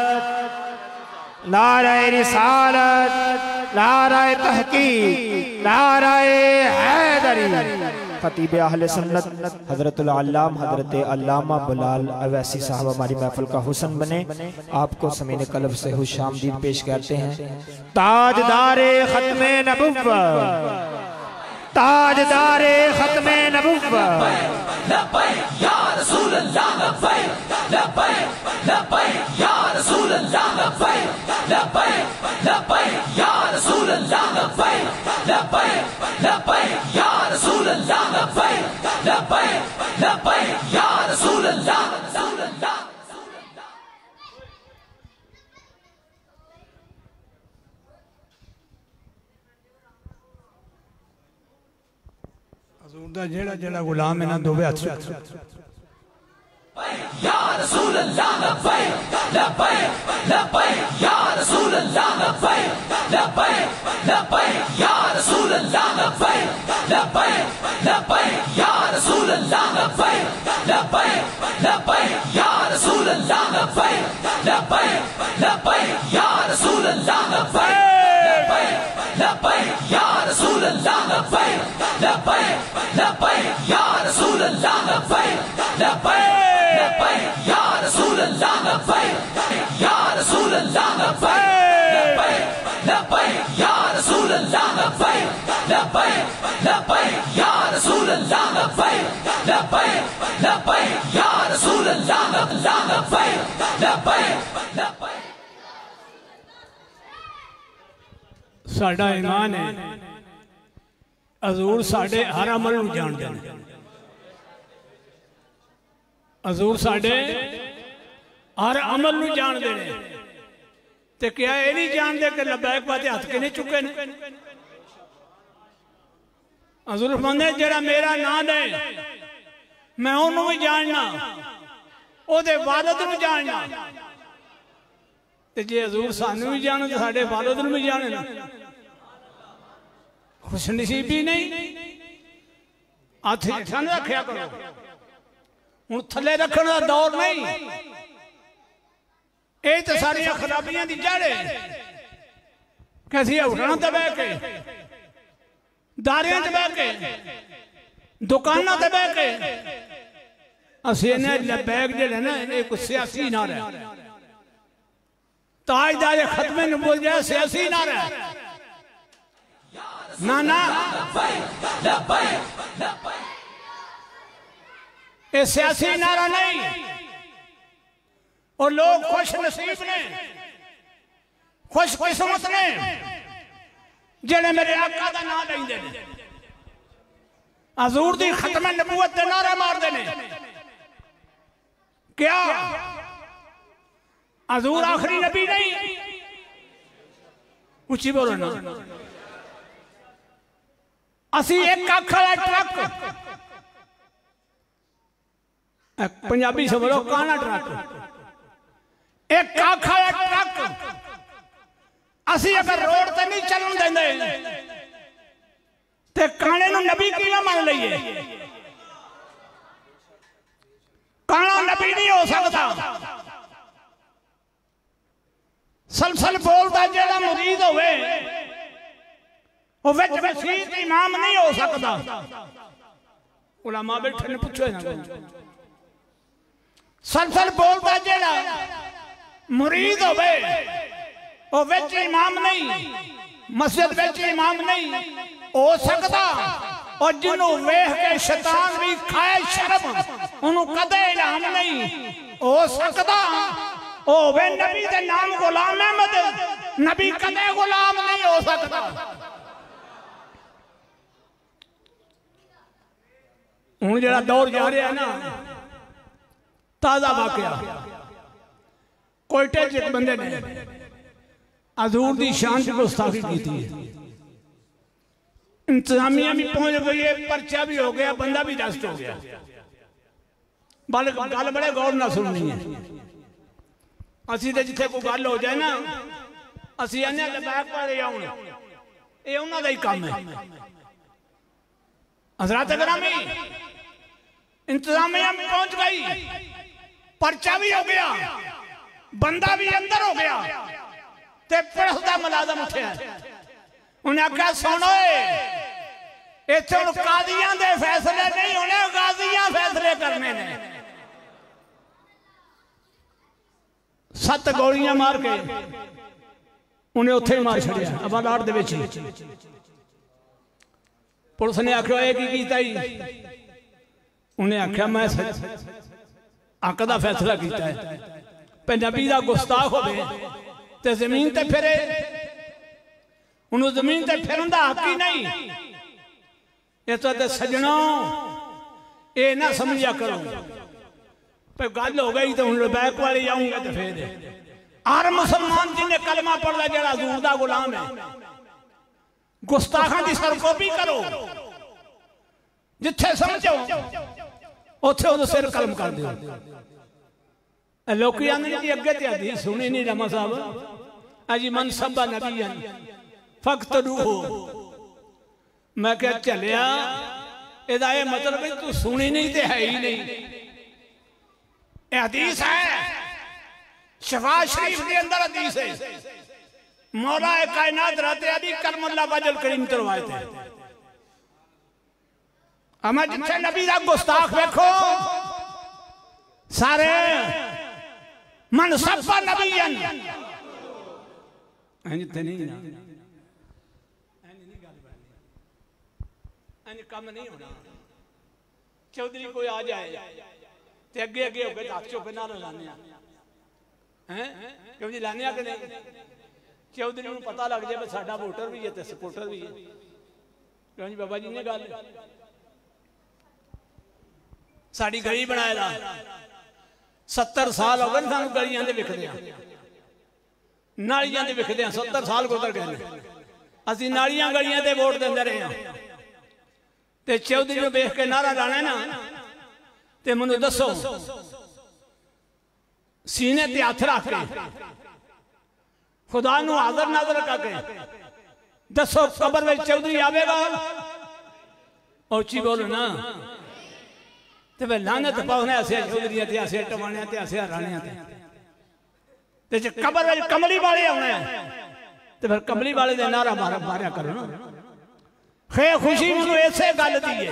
नारे रिसालत, नाराए तहकीक, नाराए हैदरी। खतीब अहले सुन्नत हजरतुल अल्लाम हजरत अल्लामा बिलाल अवैसी साहब हमारी महफिल का हुस्न बने, आपको समीने कल्ब से खुशामदीद पेश करते हैं। ताजदारे खत्मे नबुव्वत, ताजदारे खत्मे नबुव्वत, लब्बैक या रसूल अल्लाह, लब्बैक लब्बैक लब्बैक या रसूल अल्लाह, लब्बैक लब्बैक लब्बैक या रसूल अल्लाह, लब्बैक लब्बैक लब्बैक या रसूल अल्लाह, लब्बैक लब्बैक लब्बैक या रसूल अल्लाह। हजूर दा जेड़ा जेड़ा गुलाम है ना दोवे हाथ या रसूल अल्लाह, लब्बैक लब्बैक लब्बैक या रसूल अल्लाह, लब्बैक लब्बैक लब्बैक या रसूल अल्लाह, लब्बैक लब्बैक लब्बैक या रसूल अल्लाह, लब्बैक लब्बैक लब्बैक या रसूल अल्लाह, लब्बैक लब्बैक लब्बैक या रसूल अल्लाह, लब्बैक लब्बैक या रसूल अल्लाह, लब्बैक लब्बैक लब्बैक या रसूल अल्लाह, लब्बैक लब्बैक लब्बैक या रसूल अल्लाह, लब्बैक या रसूल अल्लाह, लब्बैक लब्बैक या रसूल अल्लाह, लब्बैक लब्बैक लब्बैक या रसूल अल्लाह, लब्बैक लब्बैक लब्बैक या रसूल अल्लाह, लब्बैक लब्बैक लब्बैक। साडा ईमान है हजूर साडे हर अमल नूं जानदे ने। हजूर साडे हर अमल नूं जानदे ने ते क्या ये नहीं जानते कि लब्बैक वास्ते हथ किने चुके ने। हजूर फरमांदे जेड़ा मेरा नाम ले मैं ओनू भी जानना, ओदे वालिद नूं जानना, ते जे हजूर सानू भी जाने तो साडे वालिद नूं भी जाने ना। खुशनसीबी नहीं, हथ हेठां न रखिया करो, हुण थले रखण दा दौर नहीं। ये तो सारी खराबियां दी जड़ है कि असीं होटलां ते बह के, दारियां ते बह के, दुकानां ते बह के असीं इन्हां लब्बैक जेहड़े ना ये कोई सियासी नारा है। ताजदार खत्मे नबूवत जेहड़ा सियासी नारा है ना ना, ये सियासी नारा नहीं। और लोग खुश नसीब ने, खुश किस्मत ने जेड़े मेरे आका दा नाम लेंदे ने। हजूर दी खत्म नबूवत दे नारे मारते ने। क्या हजूर आखिरी नबी नहीं? उची बोलो ना। असी एक अख वाला ट्रक, पंजाबी से बोलो काना ट्रक, एक अख वाला ट्रक असी अगर रोड ते नहीं चलन देंदे ते काने नूं नबी किवें मान लईए? काना नबी नहीं हो सकता। सलसल बोलता जेड़ा मुरीद होवे वो विच मसीह इमाम नहीं हो सकता। उलमा बैठे ने पूछो ना। सलसल बोलता जेड़ा मुरीद होवे वो विच इमाम नहीं, मस्जिद विच इमाम नहीं हो सकता। और जिन्हों वेख के शैतान भी खाए शर्म उन्होंने कदे इलाम नहीं हो सकता। ओ वे नबी दे नाम गुलाम अहमद, नबी कदे गुलाम नहीं हो सकता। हुण जेड़ा दौर जा रहा है ना, ताजा वाकया कोयटे च एक बंदे ने हजूर दी शान च गुस्ताखी की थी। इंतजामिया भी पहुंच गई है, पर्चा भी हो गया, बंदा भी दस्त हो गया। गल बड़े गौर ना सुननी है। असी तो जिथे कोई गल हो जाए ना, असी आने लबैक पर आउण, ये उन्हां दा ही काम है। हज़रात गिरामी इंतजामिया में पहुंच गई, पर्चा भी हो गया, बंदा भी अंदर हो गया, ते पुलिस दा मुलाजम उठिया। उन्हें आख्या सुनो इत्थे हुण कादियां दे फैसले नहीं होने, गाजियां फैसले करने ने। 7 गोलियां मार के उन्हें उत्थे ही मार छड़िया अबादार दे विच। पुलिस ने आख्या ये की कीता ही? उन्हें आख्या मैं हक दा फैसला कीता है। पंजाबी दा गुस्ताख होवे ते जमीन ते फिरे, उन्होंने जमीन ते फिरन दा हक ही नहीं। इस तो सजनों ये ना समझिया करो गल हो गई तो हूँ लबैक वाले जाऊंगा तो फिर हर मुसलमान जिन्हें कलमा पढ़ा जरा हजूर दा गुलाम है, गुस्ताखां दी सरकोपी करो, जिथे समझो उथे उहदा सिर कलम कर दो। लोग आंदे जी अगे ते हदीस सुनी नहीं रमा साहब, अजी मन सबा नबीयन फक्तरूहु। मैं क्या चलिया एदा ये मतलब है तू सुनी नहीं ते है ही नहीं। हदीस है, शफा शरीफ के अंदर हदीस है, मौला कायनात रहते अली करमुल्लाह वजल करीम करवाए थे। हमें जिथे नबी दा गुस्ताख देखो सारे मन सफा नबीयन कम नहीं होना। चौधरी कोई आ जाए ते अगे अगे हो गए हाथ चुप ना लाने हैं, क्यों जी लाने कि नहीं? चौधरी को पता लग जाए साडा वोटर भी है ते सपोर्टर भी है। क्यों जी बाबा जी ने गल साड़ी गली बनाए दा 70 साल हो गए सानू गलियां दे विखदे नालियां दे विखदे 70 साल गुजर गए। असी नालियां गलियां ते वोट देंदे रहे हैं ते चौधरी ने देख के नारा लाना ना ते मैनू दसो सीने ते हथ रख के खुदा नू हाजर नाजर करके दसो कबर में चौधरी आवेगा? उची बोलो ना। ते वे लानत पाउने ऐसे चौधरी ते ऐसे टवाने ते ऐसे हराने ते कबर में कमली वाले आने ते फिर कमली वाले दे नारा मारा करो ना। खे खुशी मैनू ऐसे गल दी है,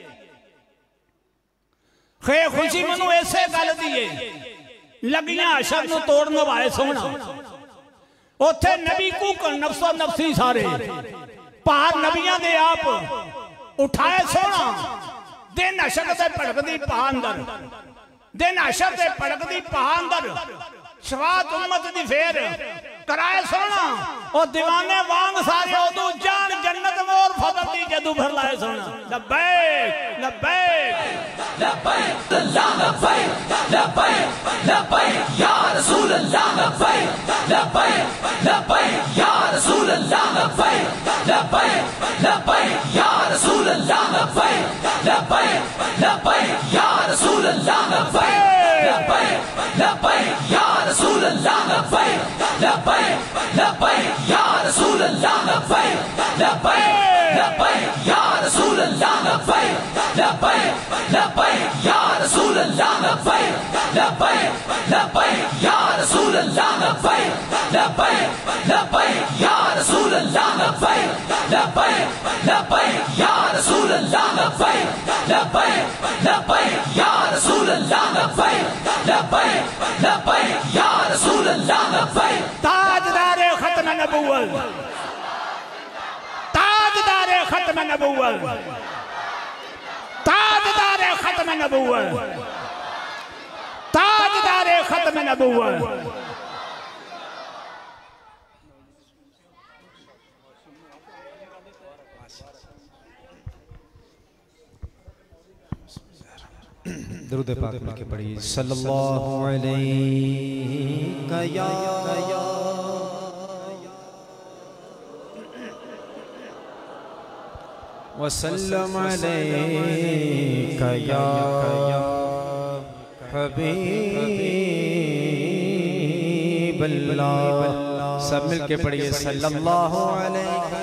खे खुशी मैनू ऐसे गल दी है लगियां अशर नू तोड़न वाले सोना उथे नबी को नफसो नफसी सारे भार नबियां दे आप उठाए सोना। दिन अशर से भड़कदी पहा अंदर, दिन अशर से भड़कदी पहा अंदर शवात उम्मत दी फेर कराए सोना और दीवाने वांग सारे उदू जान जन्नत और फजल दी जदू भर लाए सोना लब्बैक लब्बैक लब्बैक अल्लाह लब्बैक लब्बैक लब्बैक या रसूल अल्लाह लब्बैक लब्बैक लब्बैक या रसूल अल्लाह लब्बैक लब्बैक लब्बैक या रसूल अल्लाह लब्बैक लब्बैक लब्बैक या रसूल अल्लाह लब्बैक लब्बैक लब्बैक या रसूल अल्लाह लब्बैक लब्बैक लब्बैक या रसूल अल्लाह लब्बैक लब्बैक लब्बैक या रसूल अल्लाह लब्बैक लब्बैक लब्बैक या रसूल अल्लाह लब्बैक लब्बैक लब्बैक या रसूल अल्लाह लब्बैक लब्बैक लब्बैक या रसूल अल्लाह लब्बैक लब्बैक लब्बैक या रसूल अल्लाह लब्बैक लब्बैक लब्बैक या रसूल अल्लाह लब्बैक लब्बैक लब्बैक या रसूल अल्लाह लब्बैक ताजदारे खत्म नबुव्वत ताजदारे खत्म नबुव्वत ताजदारे खत्म नबुव्वत ताजदारे खत्म नबुव्वत दरूद पाक लिख के पढ़िए सल्लल्लाहु अलैहि या वसल्लम अलैका या हबीबल्लाह। सब मिल के पढ़िए सल्लल्लाहु अलैका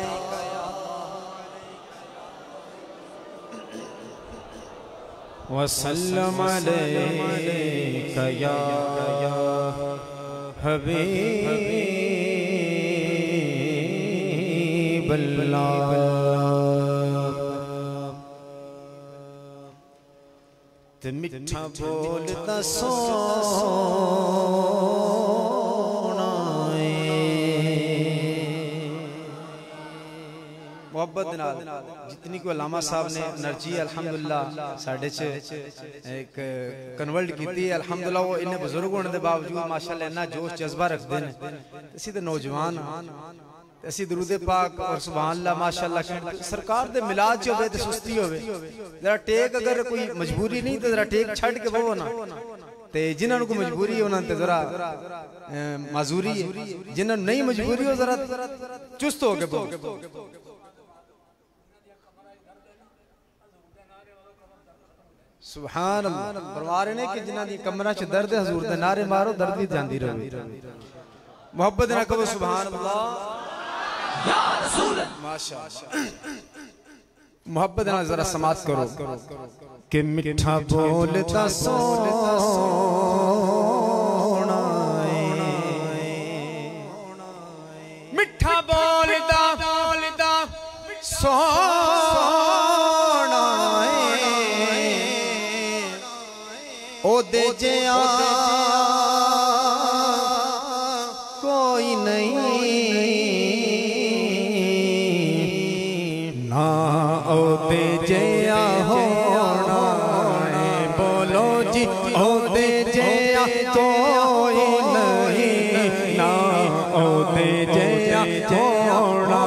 वसल्लम अलैका या हबीबल्लाह। ते मिठा बोलता सोना मोहब्बत नाल जितनी को अल्लामा साहब ने एनर्जी अल्हम्दुलिल्लाह साढ़े च एक कन्वर्ट की अल्हम्दुलिल्लाह वो इन्हें बुजुर्ग होने के बावजूद माशाअल्लाह इन्ना जोश जज्बा रखते हैं। असी तो नौजवान असी दरूदे पाक और सुभान अल्लाह माशाअल्लाह सरकार दे मिलाद च होवे ते सुस्ती होवे जरा टेक अगर कोई मजबूरी नहीं तो जरा टेक छड़ के बहो ना ते जिन्हां को मजबूरी उन्हां ते जरा माजूरी जिन्हां नहीं मजबूरी हो जरा चुस्त हो के बहो। सुभान अल्लाह फरमा रहे ने कि जिन्हां दी कमरां च दर्द है हुजूर दे नारे मारो दर्द भी जांदी रहे मोहब्बत ना कहो सुभान अल्लाह या रसूल माशाअल्लाह। मोहब्बत ना जरा समात करो कि मिठा बोलता सोना मिठा बोलता सोना ओ दे जिया कोई नहीं ना ओ दे जिया होना बोलो जी ओ दे जिया कोई नहीं ना ओ दे जिया होना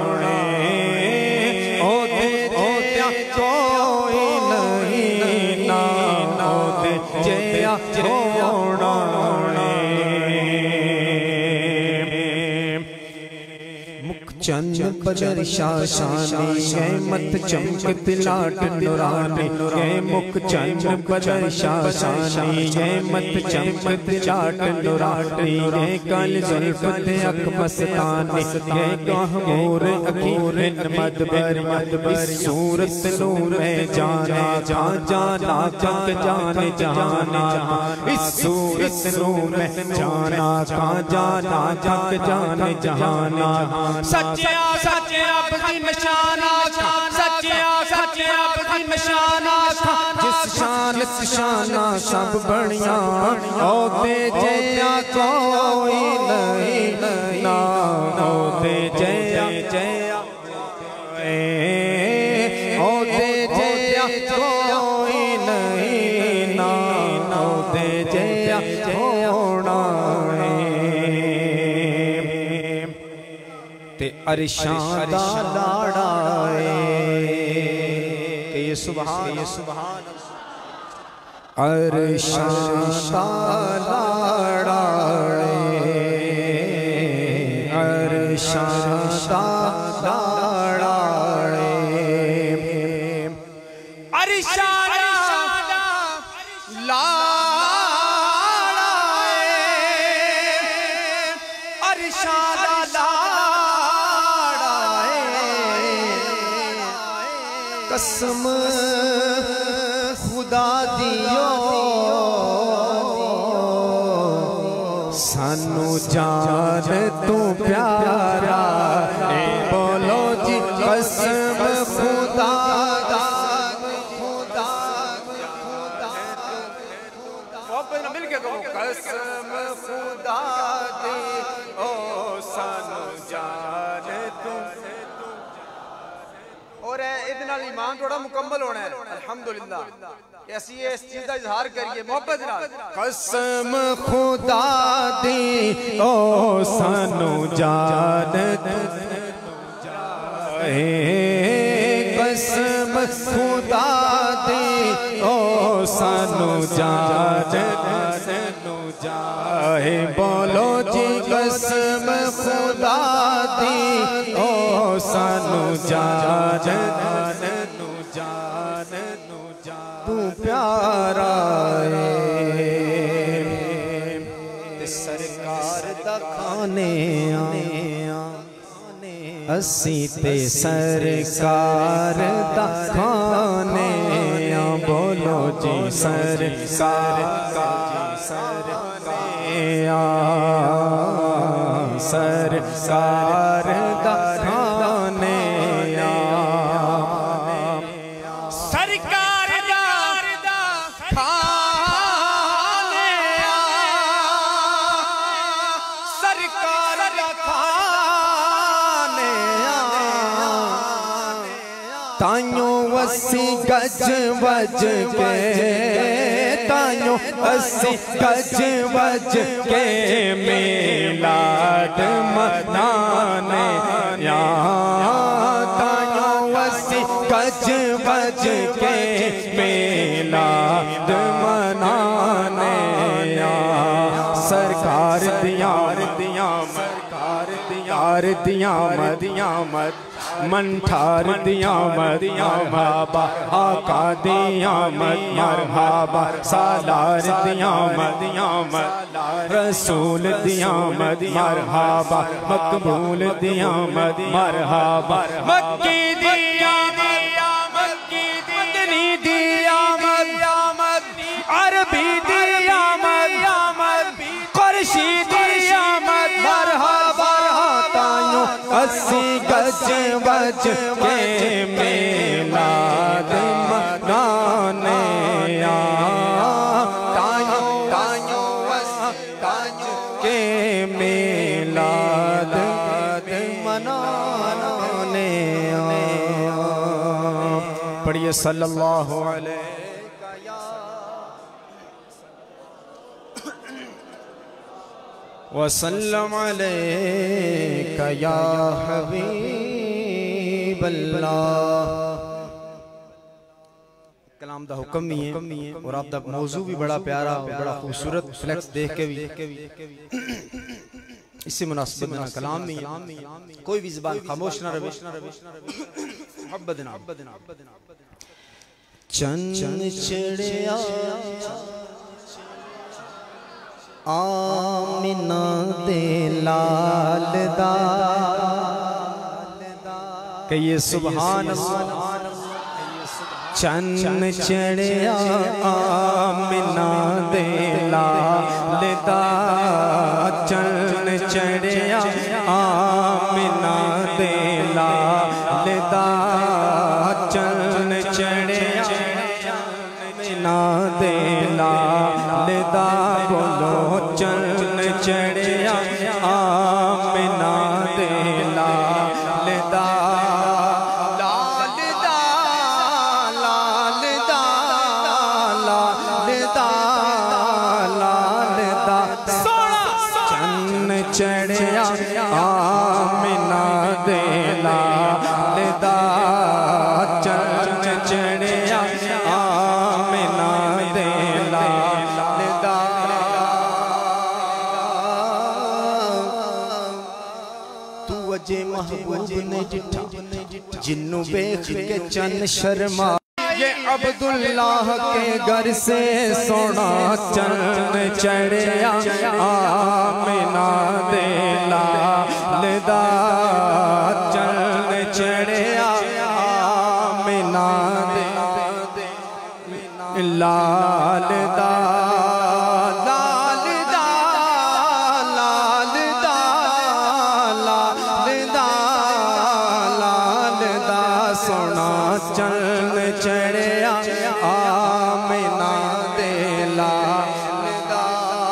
ओ दे जिया कोई नहीं ना ओ दे जिया होना चंद बदर शाशानी है मत चमकत लाट नुरानी है मुख चंद बदर शाशानी है मत चमकत लाट नुरानी है कल जुल्फत अक मस्तानी है कहमोर अखीर मदबर इस सूरत लो मैं जाना जाना चक जाने जहाना इस सूरत लो मैं जाना जाना चक जाने जहाना सच्चा सच्चा अपनी निशाना सच्चा अपनी निशाना जिस शान शाना सब बढ़िया ओ दे जया कोई नहीं ना ओ दे जया ओ दे जया कोई नहीं ना ओ दे जया होना ते अरशां दा लाड़ा है सुभान अरशां दा लाड़ा अरशां दा लाड़ा अरशां कसम खुदा दियो सानू जान तू प्यारा बोलो जी कसम खुदा मिल के कसम खुदा दी ओ सानू जान तू और ईमान थोड़ा मुकम्मल होना है अल्हम्दुलिल्लाह ऐसी इस चीज का इजहार करिए मोहब्बत नाल कसम खुदा दी ओ सानू जान कसम खुदा दी ओ सानू जान जाए बोलो जी कसम खुदा दी ओ सानू जान तू प्यारा है सरकार दा खाने असी ते सरकार दा खाने बोलो जी सरकार सरकार दा खाने सरकार दा खाने सरकार दा खाने ताइयों वसी गज वज के ताइयों अस्सी गज वज के मिलाद मनाने ताइयों अस्सी गज वज के मिलाद मनाने सरकार दियां मद मंठार दियां मरहबा आका दियां मरहबा सालार दियां रसूल दियां मरहबा मकबूल दियां मरहबा मक्की दियां मदनी दियां अरबी दियां कुरशी दियां मरहबा ताइयों अस्सी गज वज के मिलाद मनाने ताइयों के मिलाद मनाने पढ़िए सल्लल्लाहु अलैहि वसल्लम अलैका या हबीबल्लाह। कलाम दा हुक्म ही है और आप दा मौजू भी बड़ा प्यारा और बड़ा खूबसूरत फ्लेक्स देख के भी इसी मुनासिबत में कलाम नहीं कोई भी ज़बान खामोश ना रहे मोहब्बत ना चंद चढ़िया आमिना दे लाल दा कहिए सुभान अल्लाह। चन्न चढ़िया आमिना दे लाल दा चन्न चढ़िया आमिना दे लाल दा चन्न चढ़िया आमिना दे लाल दा बोलो चन्न चढ़िया आमिना दे लाल दा चढ़िया आमिना दे महबूब ने डिठा जिन्नू वेख के चन शर्मा ये अब्दुल्लाह के घर से सोना चन चढ़िया आमिना दे लालदा चन चढ़िया आमिना दे लालदा सोना चन चढ़िया आमिना दे लालदा।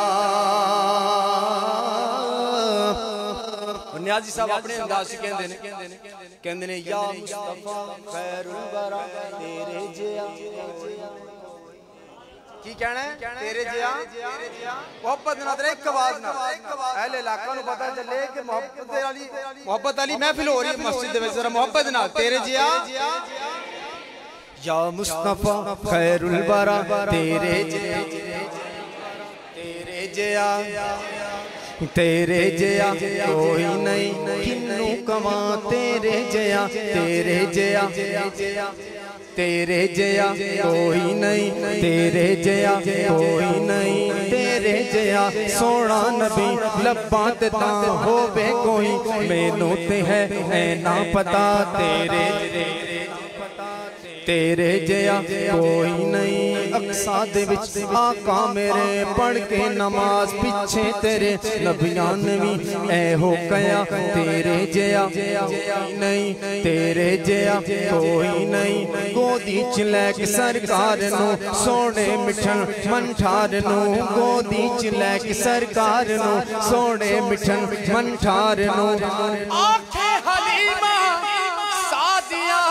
नियाजी साहब अपने अंदाज से कहंदे ने या मुस्तफा खैरुल वरा तेरे जिया की कहना है तेरे जिया मोहब्बत ना तेरे एक आवाज ना अहले इलाका नु पता चले कि मोहब्बत वाली महफिल हो रही है मस्जिद दे विच जरा मोहब्बत ना तेरे जिया या मुस्तफा खैरुल वरा तेरे जिया तेरे जिया कोई नहीं किन्नू कमा तेरे जिया तेरे जिया तेरे जया कोई नहीं तेरे जया कोई नहीं तेरे जया सोना नबी लब्बां ते तां होवे कोई मैनू ते है ना पता तेरे तेरे जया कोई नहीं अक्सा दे विच आका मेरे पढ़ के नमाज पीछे तेरे नबियां ने भी ऐ हो कया तेरे जया नहीं तेरे जया कोई नहीं गोदी च लैके सरकार नु सोने मिठन मनठार नु गोदी च लैके सरकार नु सोने मिठन मनठार नु आखे हलीमा सादिया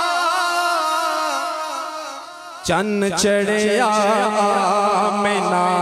चन चढ़िया आमिना